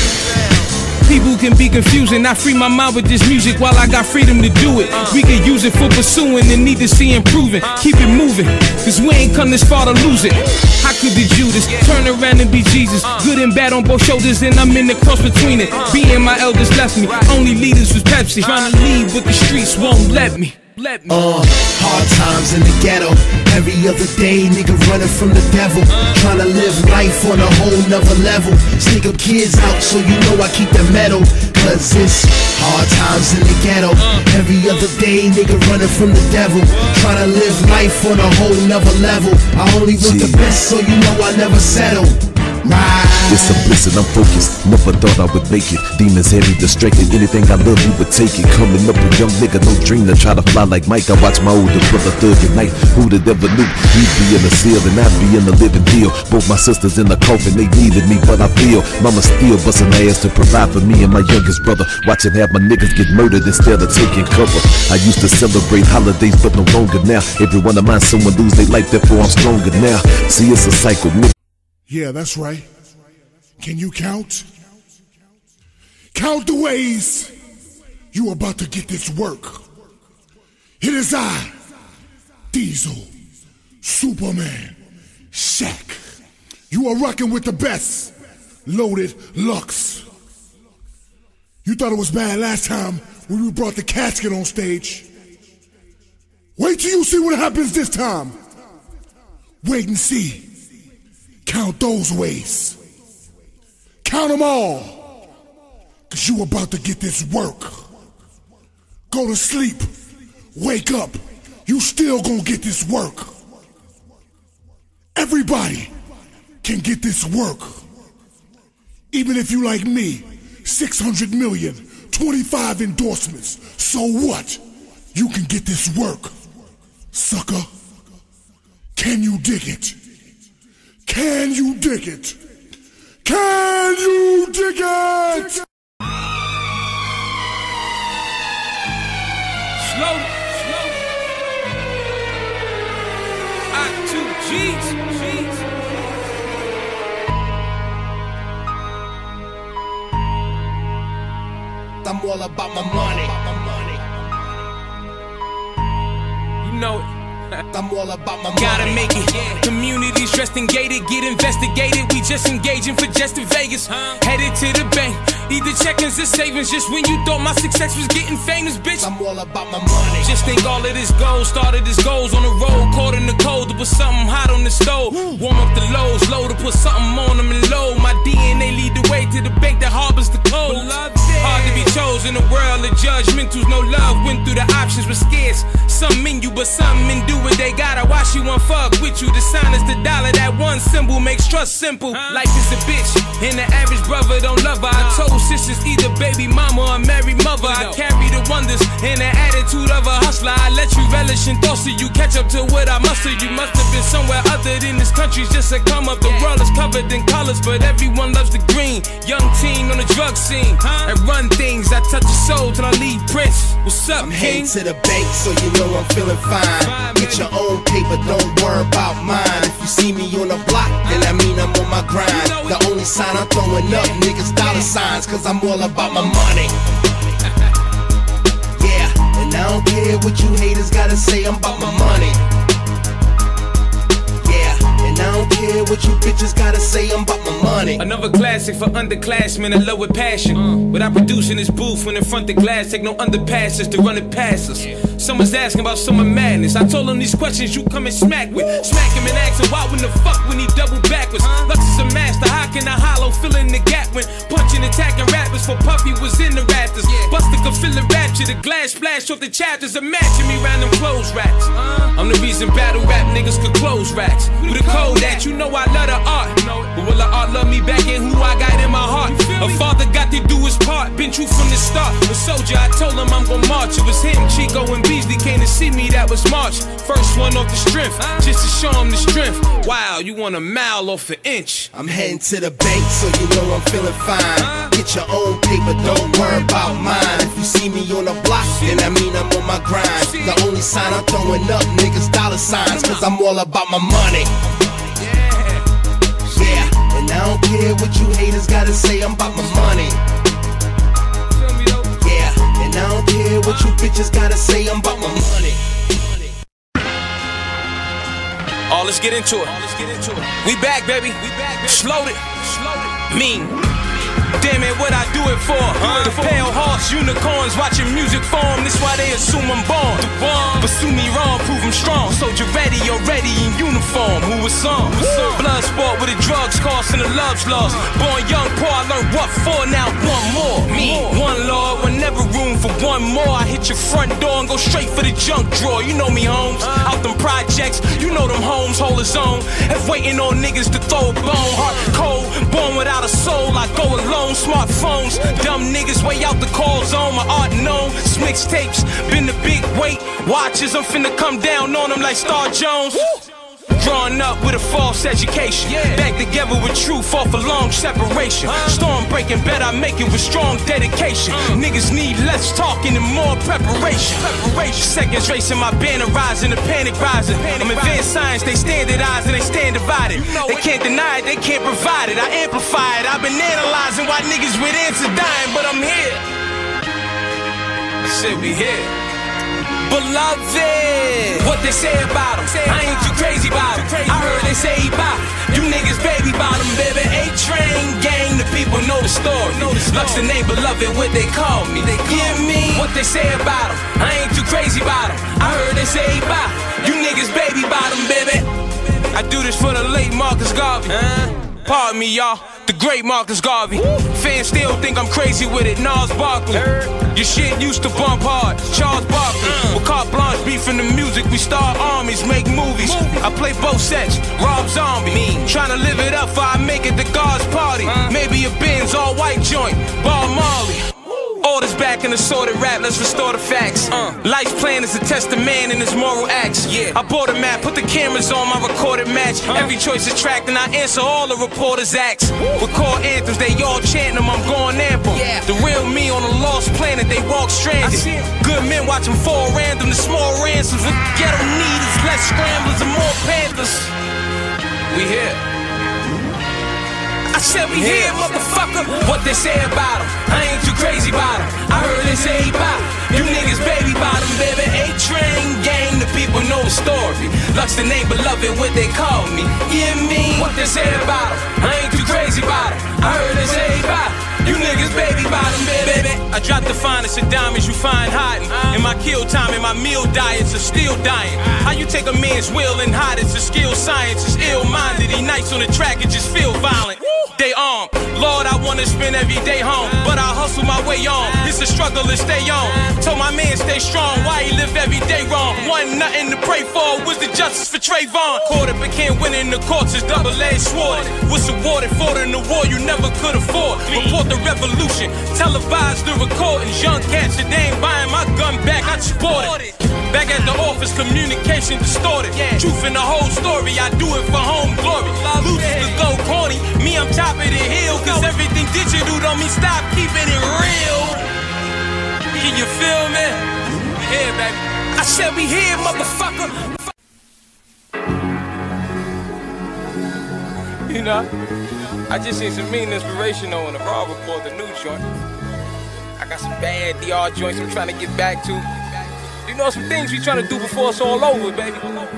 People can be confusing. I free my mind with this music while I got freedom to do it. We can use it for pursuing and need to see improving. Keep it moving, cause we ain't come this far to lose it. How could the Judas turn around and be Jesus? Good and bad on both shoulders, and I'm in the cross between it. Being my elders left me, only leaders was Pepsi. Trying to lead, but the streets won't let me. Hard times in the ghetto. Every other day, nigga running from the devil. Trying to live life on a whole nother level. Stick up kids out so you know I keep the metal. Cause it's hard times in the ghetto. Every other day, nigga running from the devil. Trying to live life on a whole nother level. I only want the best so you know I never settle. It's a bliss and I'm focused. Never thought I would make it. Demons heavy, distracted. Anything I love, you would take it. Coming up a young nigga, no dream to try to fly like Mike. I watch my older brother thug at night. Who'd have ever knew he'd be in the cell and I'd be in the living hill. Both my sisters in the coffin, they needed me, but I feel mama still busting ass to provide for me and my youngest brother. Watching half my niggas get murdered instead of taking cover. I used to celebrate holidays, but no longer now. Every one of mine, someone lose their life, therefore I'm stronger now. See, it's a cycle, nigga. Yeah, that's right. Can you count? Count the ways you about to get this work. It is I, Diesel, Superman, Shaq. You are rocking with the best, Loaded Lux. You thought it was bad last time when we brought the casket on stage. Wait till you see what happens this time. Wait and see. Count those ways. Count them all. Cause you about to get this work. go to sleep, wake up, you still gonna get this work. Everybody can get this work. Even if you like me, 600 million, 25 endorsements. So what? You can get this work. Sucker, can you dig it? Can you dig it? Can you dig it? Slow. I2Gs. I'm all about my money. You know it. I'm all about my money. Gotta make it. Communities dressed and gated, get investigated. We just engaging for just in Vegas. Headed to the bank. Either checkings or savings. Just when you thought my success was getting famous, bitch. I'm all about my money. Just think all of this gold started as goals on the road. Caught in the cold to put something hot on the stove. Warm up the lows, low to put something on them and low. My DNA lead the way to the bank that harbors the cold. Hard to be chosen, a world of judgmentals, no love. Went through the options, was scarce. Some in you, but some men do what they gotta. Why she won't fuck with you? The sign is the dollar. That one symbol makes trust simple. Life is a bitch, and the average brother don't love her. I told sisters either baby mama or married mother. I carry the wonders and the attitude of a hustler. I let you relish in thoughts so you catch up to what I mustered. You must have been somewhere other than this country just to come up. The world is covered in colors, but everyone loves the green. Young teen on the drug scene. I run things, I touch your soul till I leave prints. What's up, I'm king? heading to the bank, so you know I'm feeling fine. Get your own paper, don't worry about mine. If you see me on the block, then I mean I'm on my grind. The only sign I'm throwing up, niggas dollar signs, cause I'm all about my money. Yeah, and I don't care what you haters gotta say, I'm about my money. Yeah, and I don't care what you bitches gotta say, I'm about my money. Another classic for underclassmen that love with passion. Without producing this booth when in front the glass, take no underpasses to run it past us. Someone's asking about summer madness. I told him these questions you come and smack with. Smack him and ask him why when the fuck when he double backwards. Lux is a master, how can I hollow filling the gap when punching, attacking rappers for Puffy was in the rafters. Buster could feel the rapture, the glass splash off the chapters. Imagine me round them clothes racks. I'm the reason battle rap niggas could close racks. With the code that you know I love the art. But will the art love me back in who I got in my heart? A father got to do his part, been true from the start. A soldier, I told him I'm gon' march. It was him, Chico and Beasley came to see me, that was March. First one off the strength, just to show him the strength. Wow, you want a mile off an inch. I'm heading to the bank, so you know I'm feeling fine. Get your own paper, don't worry about mine. If you see me on the block, then I mean I'm on my grind. The only sign I'm throwing up, niggas dollar signs, cause I'm all about my money. Yeah, and I don't care what you haters gotta say, I'm about my money. Yeah, and I don't care what you bitches gotta say, I'm about my money. Oh, let's get into it. We back, baby. Slowed it. Mean. Damn it, what I do it for? The pale horse unicorns watching music form. This why they assume I'm born. Pursue me wrong, prove I'm strong. Soldier ready, already in uniform. Who was on? Blood sport with the drugs cost and the love's lost. Born young, poor, I learned what for. Now one more. Me, one Lord, when never room for one more. I hit your front door and go straight for the junk drawer. You know me, Holmes. Out them projects, you know them homes hold his own. And waiting on niggas to throw a bone. Heart cold, born without a soul. I go alone. Smartphones, dumb niggas way out the call zone. My art known, mixtapes, been the big weight. Watches, I'm finna come down on them like Star Jones. Growing up with a false education, back together with truth off a long separation. Storm breaking, bet I make it with strong dedication. Niggas need less talking and more preparation. Seconds racing, my banner rising, the panic rising. I'm advanced science, they standardize and they stand divided. They can't deny it, they can't provide it. I amplify it. I've been analyzing why niggas with answers dying, but I'm here. Shit, we here. Beloved, what they say about him, I ain't too crazy about him. I heard they say he bop, you niggas baby bottom, baby. A-Train gang, the people know the story. Lux the name Beloved, what they call me. They hear me, what they say about him, I ain't too crazy about him. I heard they say he bop, you niggas baby bottom, baby. I do this for the late Marcus Garvey. Pardon me, y'all, the great Marcus Garvey. Fans still think I'm crazy with it, Nas Barkley. Your shit used to bump hard. Charles beef in the music, we start armies, make movies. I play both sets, Rob Zombie. Tryna live it up, I make it the God's party. Maybe a Benz, all white joint, Bob Marley. Orders back in assorted rap, let's restore the facts. Life's plan is a test of man and his moral acts. I bought a map, put the cameras on my recorded match. Every choice is tracked and I answer all the reporters' acts. Record anthems, they all chanting them, I'm going amp 'em. The real me on a lost planet, they walk stranded. Good men watch them fall random, the small ransoms. What the ghetto need is less scramblers and more panthers. We here. I said we here, motherfucker. What they say about him, I ain't too crazy about him. I heard they say about you niggas baby bottom, baby. A-Train gang, the people know the story. Lux the name beloved, what they call me. Yeah, me. What they say about him, I ain't too crazy about him. I heard they say about you niggas baby bottom, baby. I drop the finest of diamonds you find hiding. In my kill time, in my meal diets are still dying. How you take a man's will and hide it to skill science is ill-minded. He nights on the track and just feel violent. They armed. Lord, I wanna spend every day home, but I hustle my way on. It's a struggle to stay on. Told my man stay strong, why he live every day wrong. One nothing to pray for was the justice for Trayvon. Quarter became winning the courts is double-edged sword. Was awarded for in the war you never could afford. Report the revolution, televised the recordings. Young cats, they ain't buying my gun back, I support it. Back at the office, communication distorted. Truth in the whole story, I do it for home glory. Losers could go corny, me I'm top of the hill. Cause everything digital don't mean stop keeping it real. Can you feel me? Yeah, baby. I said we here, motherfucker. You know, I just seen some mean inspirational in the Raw Report, the new joint. I got some bad DR joints I'm trying to get back to. You know some things we trying to do before it's all over, baby.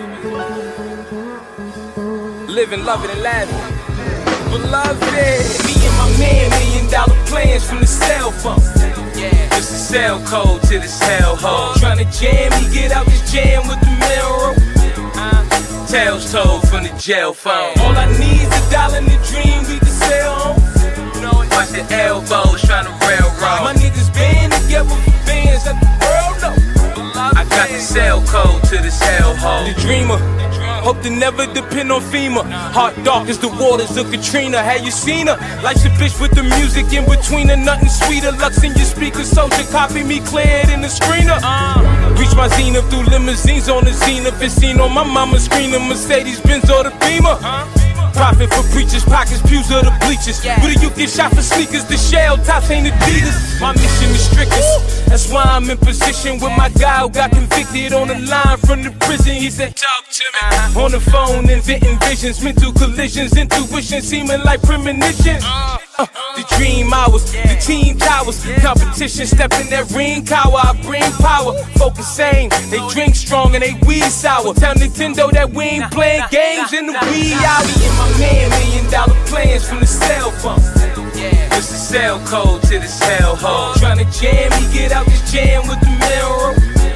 Living, loving, and laughing. Beloved, me and my man, $1 million plans from the cell phone. It's the cell code to this hellhole. Tryna jam me, get out this jam with the mail. Tails told from the jail phone. All I need is $1 in the dream we can sell home. Watch the elbows tryna railroad. My niggas band together for bands that the world know. I got the cell code to this hellhole. The dreamer, hope to never depend on FEMA. Heart dark as the waters of Katrina. Have you seen her? Life's a bitch with the music in between her. Nothing sweeter. Lux in your speaker, soldier, copy me cleared in the screener. Reach my zenith through limousines on the zenith. It's seen on my mama's screen, a Mercedes Benz or the Beamer. Profit for preachers, pockets, pews or the bleachers. Whether you get shot for sneakers, the shell tops ain't Adidas. My mission is strictest. That's why I'm in position with my guy who got convicted on the line from the prison. He said, talk to me. On the phone, inventing visions, mental collisions, intuition seeming like premonitions. The dream hours, the team towers, competition, step in that ring tower. I bring power, focus sane. They drink strong and they weed sour. Tell Nintendo that we ain't playing games in the wee hour. Me and my man, $1 million plans from the cell phone. It's the cell code to this hellhole. Tryna jam me, get out this jam with the mail.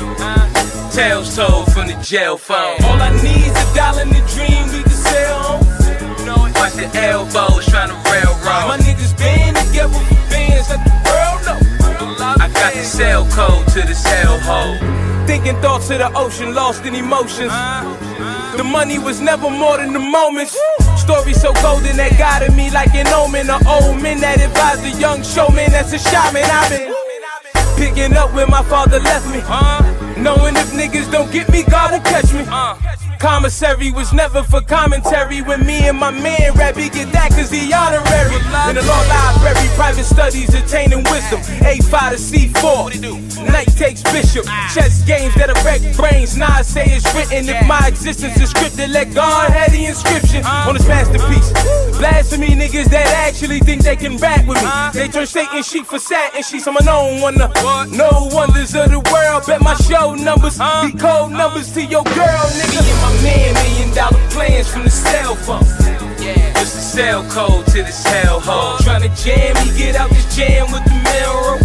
Tails told from the jail phone. All I need is $1 in the dream we can sell home. Watch the elbows tryna railroad. My niggas band together for bands that the world know. I got the cell code to this hellhole. Thinking thoughts of the ocean, lost in emotions. The money was never more than the moments. Story so golden that guided me like an omen. An old man that advised a young showman that's a shaman. I've been picking up where my father left me. Knowing if niggas don't get me, God will catch me. Commissary was never for commentary. When me and my man rap, he get that cause he honorary. In the law library, private studies attaining wisdom. A5 to C4, night takes bishop. Chess games that'll wreck brains. Nah, I say it's written. If my existence is scripted, let God have the inscription on his masterpiece. Blasphemy niggas that actually think they can rap with me. They turn Satan sheep for satin sheets. I'm a known wonder. No wonders of the world. Bet my show numbers be cold numbers to your girl, nigga. My man, $1 million plans from the cell phone. It's the cell code to this hellhole. Tryna jam me, get out this jam with the mail.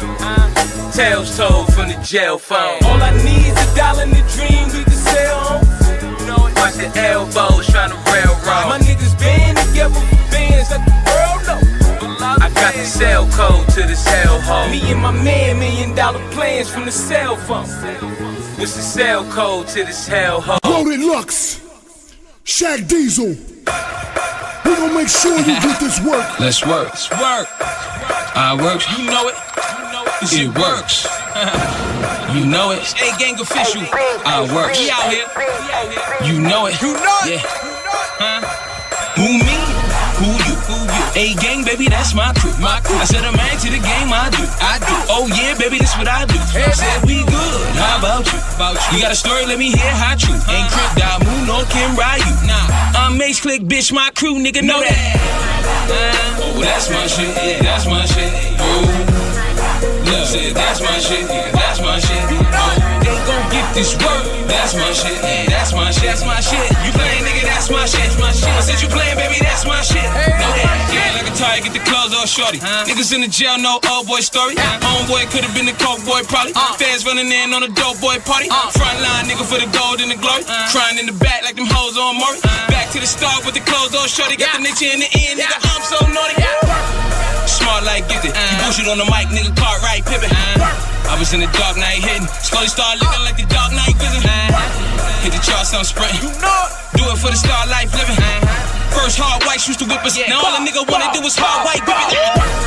Tails told from the jail phone. All I need is $1 in the dream we can sell home. Watch the elbows tryna railroad. My niggas band together for bands that the world know. I got the cell code to this hellhole? Me and my man, $1 million plans from the cell phone. What's the cell code to this hellhole? Loaded Lux, Shaq Diesel. We gon' make sure you get this work. Let's work. Let's work. I work. You know it. It works. You know it. A-Gang official. I work. We out here. You know it. You know it. Yeah. Who me? Who you? A-Gang, baby, that's my crew. I said I'm married to the game, I do. Oh yeah, baby, this what I do. I said we good. How about you? You got a story? Let me hear how true. Ain't Crip Damu, no Kim Ryu. Nah, I'm Mace Click, bitch, my crew, nigga, know that. Oh, that's my shit. Yeah, that's my shit. Oh. Look, said that's my shit, yeah, that's my shit. They gon' get this work. That's my shit, yeah, that's my shit, that's my shit. You playin', nigga, that's my shit, that's my shit. I said you playin', baby, that's my shit. Know that? Yeah, like a tire, get the clothes all shorty. Niggas in the jail, no old boy story. Homeboy could've been the coke boy, probably. Fans running in on a dope boy party. Front line, nigga, for the gold and the glory. Crying in the back like them hoes on Maury. Back to the start with the clothes all shorty. Got the niche in the end, nigga, I'm so naughty. Smart like get it. You bullshit on the mic, nigga, cart right, pivot. I was in the dark night hitting. Slowly started looking like the Dark Knight vision. Hit the charts, I'm sprinting. Do it for the star life living. First hard whites used to whip us. Now all a nigga wanna do is hard white whip it.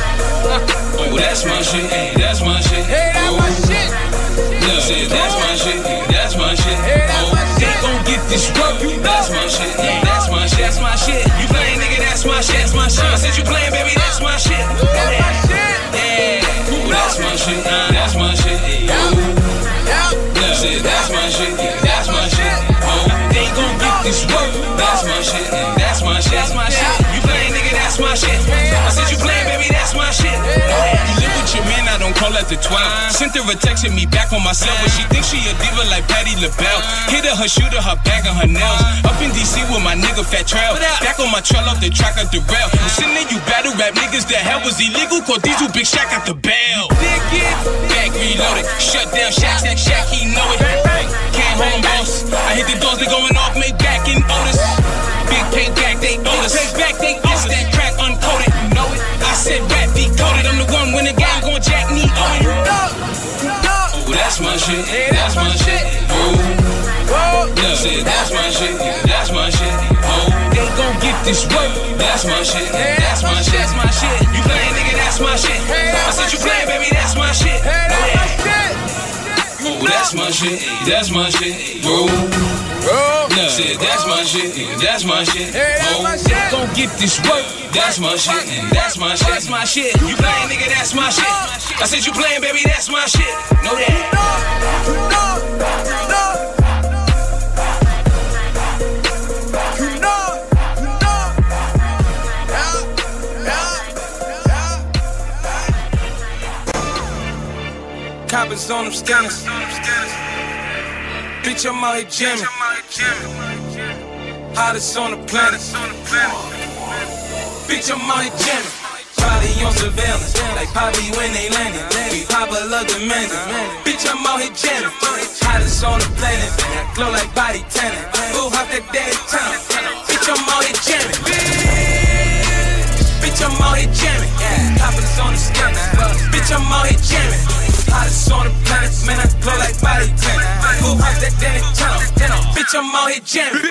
Oh, that's my shit. Hey, that's my shit. Hey, that's my shit. Look, said that's my shit. That's my shit. Oh, they gon' get this work. That's my shit. Yeah, that's my shit. That's my shit. You playin', nigga, that's my shit. That's my shit. I said you playin', baby, that's my shit. Yeah, that's my shit. That's my shit. Look, said that's my shit. Yeah, that's my shit. Oh, they gon' get this work. That's my shit. That's my shit. That's my shit. You playin', nigga, that's my shit. I said you playin', baby, that's my shit. You live with your man, I don't call at the 12. Sent her a text hit me back on my cell, but she thinks she a diva like Patti LaBelle. Hit her shooter, her bag and her nails. Up in DC with my nigga Fat Trail. Back on my trail off the track of the rail. Sitting there, you battle rap niggas, the hell was illegal. Cause Diesel Big Shaq at the bell. Back reloaded, shut down Shaq, he know it. Can't home boss. I hit the doors, they going off, made back in Otis. Big payback, they owe us. Payback, they owe us. That crack uncoded, you know it. I said rap decoded, I'm the one when the game gon' jack me on it. Oh, that's my shit, that's my shit. Oh, look, said that's my shit, that's my shit. Oh, they gon' get this work. That's my shit, that's my shit, that's my shit. You playin', nigga, that's my shit. I said you playin', baby, that's my shit. Oh, that's my shit, that's my shit. Look, said that's my shit, that's my shit. Oh, they gon' get this work. That's my shit, that's my shit, that's my shit. You playin', nigga, that's my shit. I said you playin', baby, that's my shit. Know that. Coppers on them scanners. Bitch, I'm out here jamming. Hottest on the planet. Bitch, I'm out here jamming. Probably on surveillance, like Poppy when they landed. We pop a lug demanding. Bitch, I'm out here jamming. Hottest on the planet. Glow like body tanning. Ooh, hop that daddy town. Bitch, I'm out here jamming. Bitch, I'm out here jamming. Coppers on the scanners. Bitch, I'm out here jamming. Hottest on the planet, man, I glow like body tanning. Ooh, hop that daddy town. Bitch, I'm out here jamming.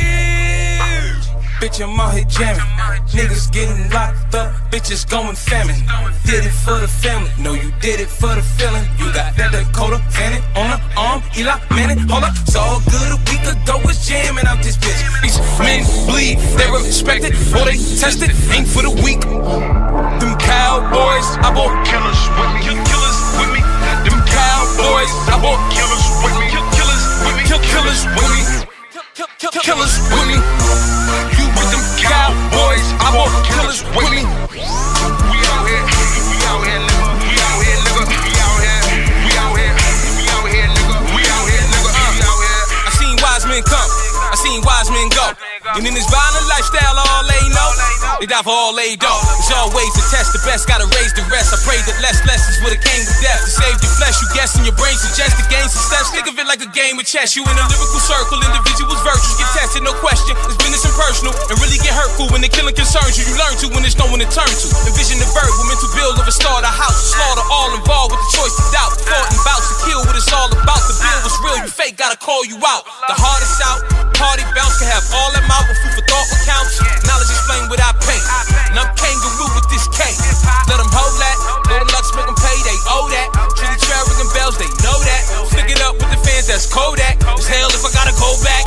Bitch, I'm out here jamming. Niggas getting locked up, bitches going famine. Did it for the family, no, you did it for the feeling. You got that Dakota fanning on the arm, Eli Manning. Hold up, it's all good. A week ago was jamming out this bitch. These men bleed, they respect it, or they test it. Ain't for the weak. Them cowboys, I bought killers with me. Killers with me. Them cowboys, I bought killers with me. Killers with me. Killers with me. Killers with me. You with them cowboys, I bought killers with me. We out here, nigga. We out here, nigga. We out here, we out here, we out here, nigga. We out here, nigga. We out here. I seen wise men come, I seen wise men go. And in this violent lifestyle, all they know, they die for all they don't. There's always a test, the best gotta raise the rest. I pray that less lessons would've came to death. To save your flesh, you guessing your brain suggests the gains and steps. Think of it like a game of chess. You in a lyrical circle, individuals, virtues get tested, no question. It's business and personal, and really get hurtful when the killing concerns you. You learn to when there's no one to turn to. Envision the verbal mental build of a start, a house, a slaughter, all involved with the choice to doubt. Fought and bouts to kill what it's all about. The bill was real, you fake, gotta call you out. The hardest out, party bounce can have all that mouth with food for thought accounts. Knowledge explain what I paint, and I'm kangaroo with this cake. Let them hold that, go to Lux, make them pay, they owe that. Trilly trail ringing bells, they know that. Stick it up with the fans, that's Kodak. It's hell if I gotta go back.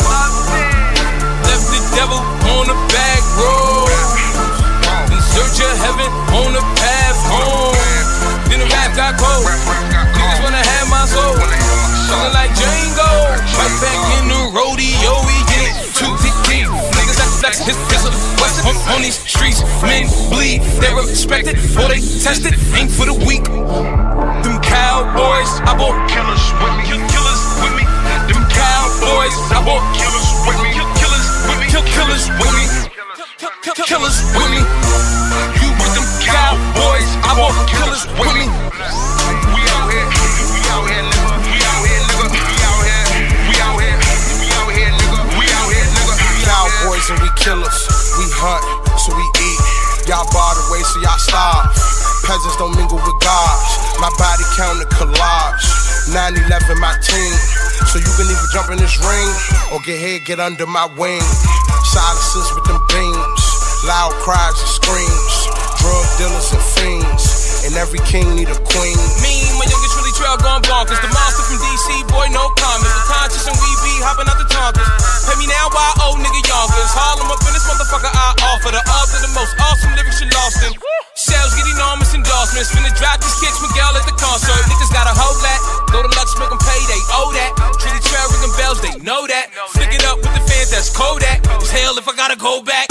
Left the devil on the back road, in search of heaven on the path home. Then the rap got cold, niggas wanna have my soul. Feeling like Django, right back in the rodeo, we get it too deep. Niggas like flex, his pistol, on these streets, men bleed. They respect it, or they test it, ain't for the weak. Them cowboys, I bought killers with me, killers with me. Them cowboys, I bought killers with me, killers with me, killers with me, killers with me. You with them cowboys, I bought killers with me. We out here, we out here, nigga. We out here, nigga. We out here, we out here, we out here, nigga. We out here, nigga. Cowboys and we killers, we hunt, so we eat. Y'all barred away, so y'all starve. Peasants don't mingle with gods. My body count a collage. 9/11 my team. So you can either jump in this ring or get here, get under my wing. Silences with them beams, loud cries and screams. Drug dealers and fiends, and every king need a queen. Me, my youngest really trail going bonkers. The monster from DC, boy, no comment. The conscious and we be hopping out the Tonkers. Pay me now, why old nigga Yonkers? Harlem up in this motherfucker, I offer the author, the most awesome lyrics you lost in. Sales get enormous endorsements. Finna drop this Kitch Miguel at the concert. Niggas gotta hold that. Go to Lux, make them pay, they owe that. Trilly trail ringing bells, they know that. Stick it up with the fans, that's Kodak. It's hell if I gotta go back.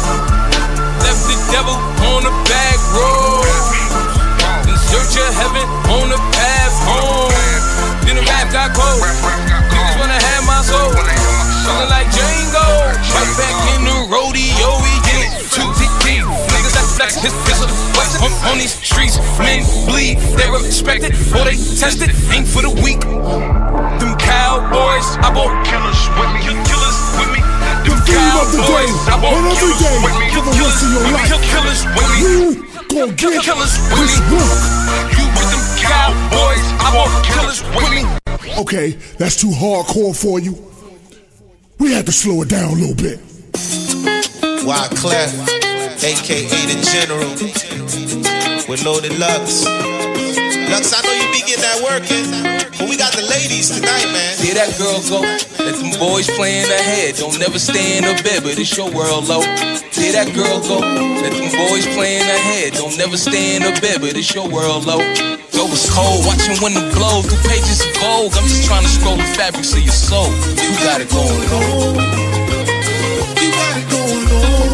Left the devil on the back road, in search of heaven on the path home. Then the rap got cold, niggas wanna have my soul. Feeling like Django, right back in the rodeo, we get it too deep. Niggas like flex, his pistol, on these streets, men bleed. They respect it, or they test it, ain't for the weak. Them cowboys, I bought killers with me, killers with me. The theme of the day, and every day for the rest of your life. You gon' get killers this with me. work. You with them cowboys, I bought killers with me. Okay, that's too hardcore for you. We had to slow it down a little bit. Wyclef, aka the General, with Loaded Lux. Lux, I know you be getting that work in, but we got the ladies tonight, man. See that girl go, let them boys play in her head. Don't never stay in her bed, but it's your world low. See that girl go, let them boys play in her head. Don't never stay in her bed, but it's your world low. Yo, it's cold, watching when the glow through pages of Vogue. I'm just trying to scroll the fabrics of your soul. You got it going on. You got it going on.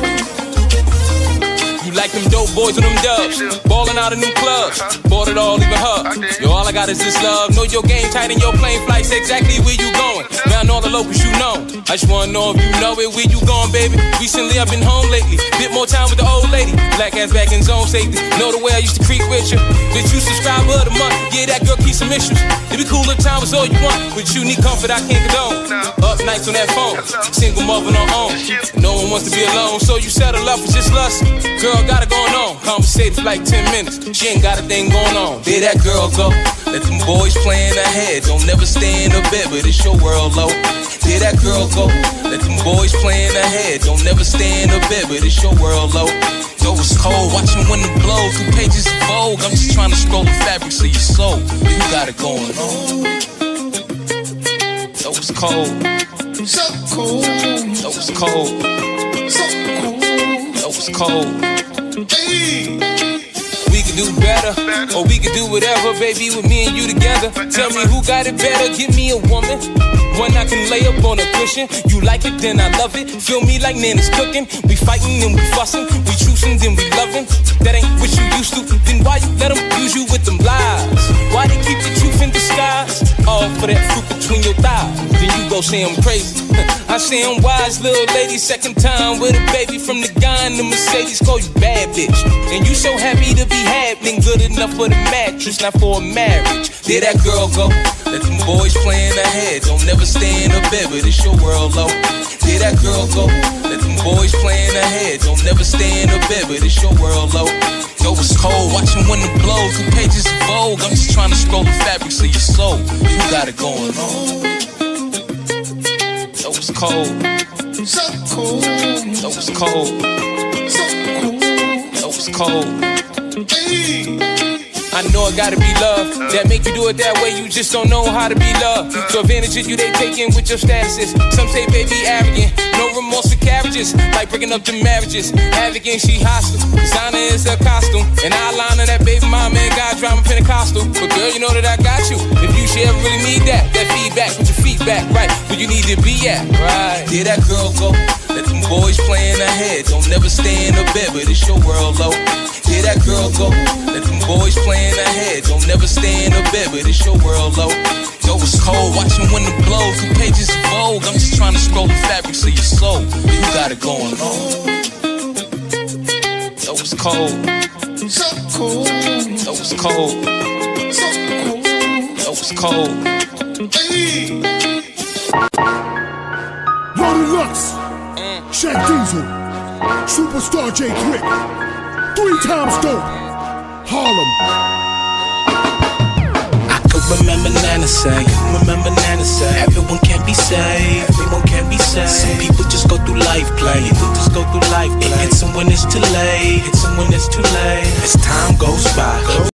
Like them dope boys and them dubs, ballin' out in them clubs. Bought it all, even her. Yo, all I got is this love. Know your game tight and your plane flights exactly where you going. Round all the locals you know. I just wanna know if you know it, where you going, baby. Recently I've been home lately. Bit more time with the old lady. Black ass back in zone safety. Know the way I used to creep with you. Bitch, you subscriber of the month. Yeah, that girl keeps some issues. It be cool if time was all you want. But you need comfort, I can't condone. Up nights on that phone. Single mother on own. No one wants to be alone, so you settle up for just lust. Girl, got it going on. Conversate for like 10 minutes. She ain't got a thing going on. There that girl go. Let them boys play in her head. Don't never stay in her bed, but it's your world low. There that girl go. Let them boys play in her head. Don't never stay in her bed, but it's your world low. Yo, it's cold, watching when it blows through pages of Vogue. I'm just trying to scroll the fabrics of your soul. You got it going on. Yo, it's cold. So cold. Yo, it's cold. So cold. Yo, it's cold. Hey. We could do better, or we could do whatever, baby, with me and you together. Tell me who got it better, give me a woman. One I can lay up on a cushion. You like it, then I love it. Feel me like Nana's cooking. We fighting and we fussing. We trucing, then we loving. That ain't what you used to. Then why you let them use you with them lies? Why they keep the truth in disguise? All for that fruit between your thighs. Then you go say I'm crazy. I say I'm wise, little lady. Second time with a baby from the guy in the Mercedes. Call you bad bitch. And you so happy to be happy. pad been good enough for the mattress, not for a marriage. There that girl go. Let them boys play in her head. Don't never stay in her bed, but it's your world, low. There that girl go. Let them boys play in her head. Don't never stay in her bed, but it's your world, low. Yo, it's cold, watching when it blows. 2 pages of Vogue. I'm just trying to scroll the fabrics of your soul. You got it going on. Yo, it's cold. So cold. Yo, it's cold. So cold. Yo, it's cold. I know it gotta be love that make you do it that way. You just don't know how to be loved. So advantage of you they taking with your statuses. Some say baby arrogant, no remorse for carriages, like breaking up the marriages. Havoc and she hostile. Designer is her costume, and eyeliner that baby mama and God drama Pentecostal. But girl, you know that I got you. If you should ever really need that feedback, put your feet back, right where you need to be at, right? There that girl go. Let them boys play in her head. Don't never stay in her bed, but it's your world, low. There that girl go. Let them boys play in her head. Don't never stay in her bed, but it's your world, low. Yo, it's cold, watching when it blows. 2 pages of Vogue. I'm just trying to scroll the fabrics of your soul. You got it going on. Yo, it's cold. So cold. Yo, it's cold. So cold. Yo, it's cold. Loaded Lux, Shaq Diesel, Superstar J Quick, 3 times dope, Harlem. I could remember Nana say, everyone can't be saved, everyone can't be saved. Some people just go through life playing, It hits them when it's too late, As time goes by.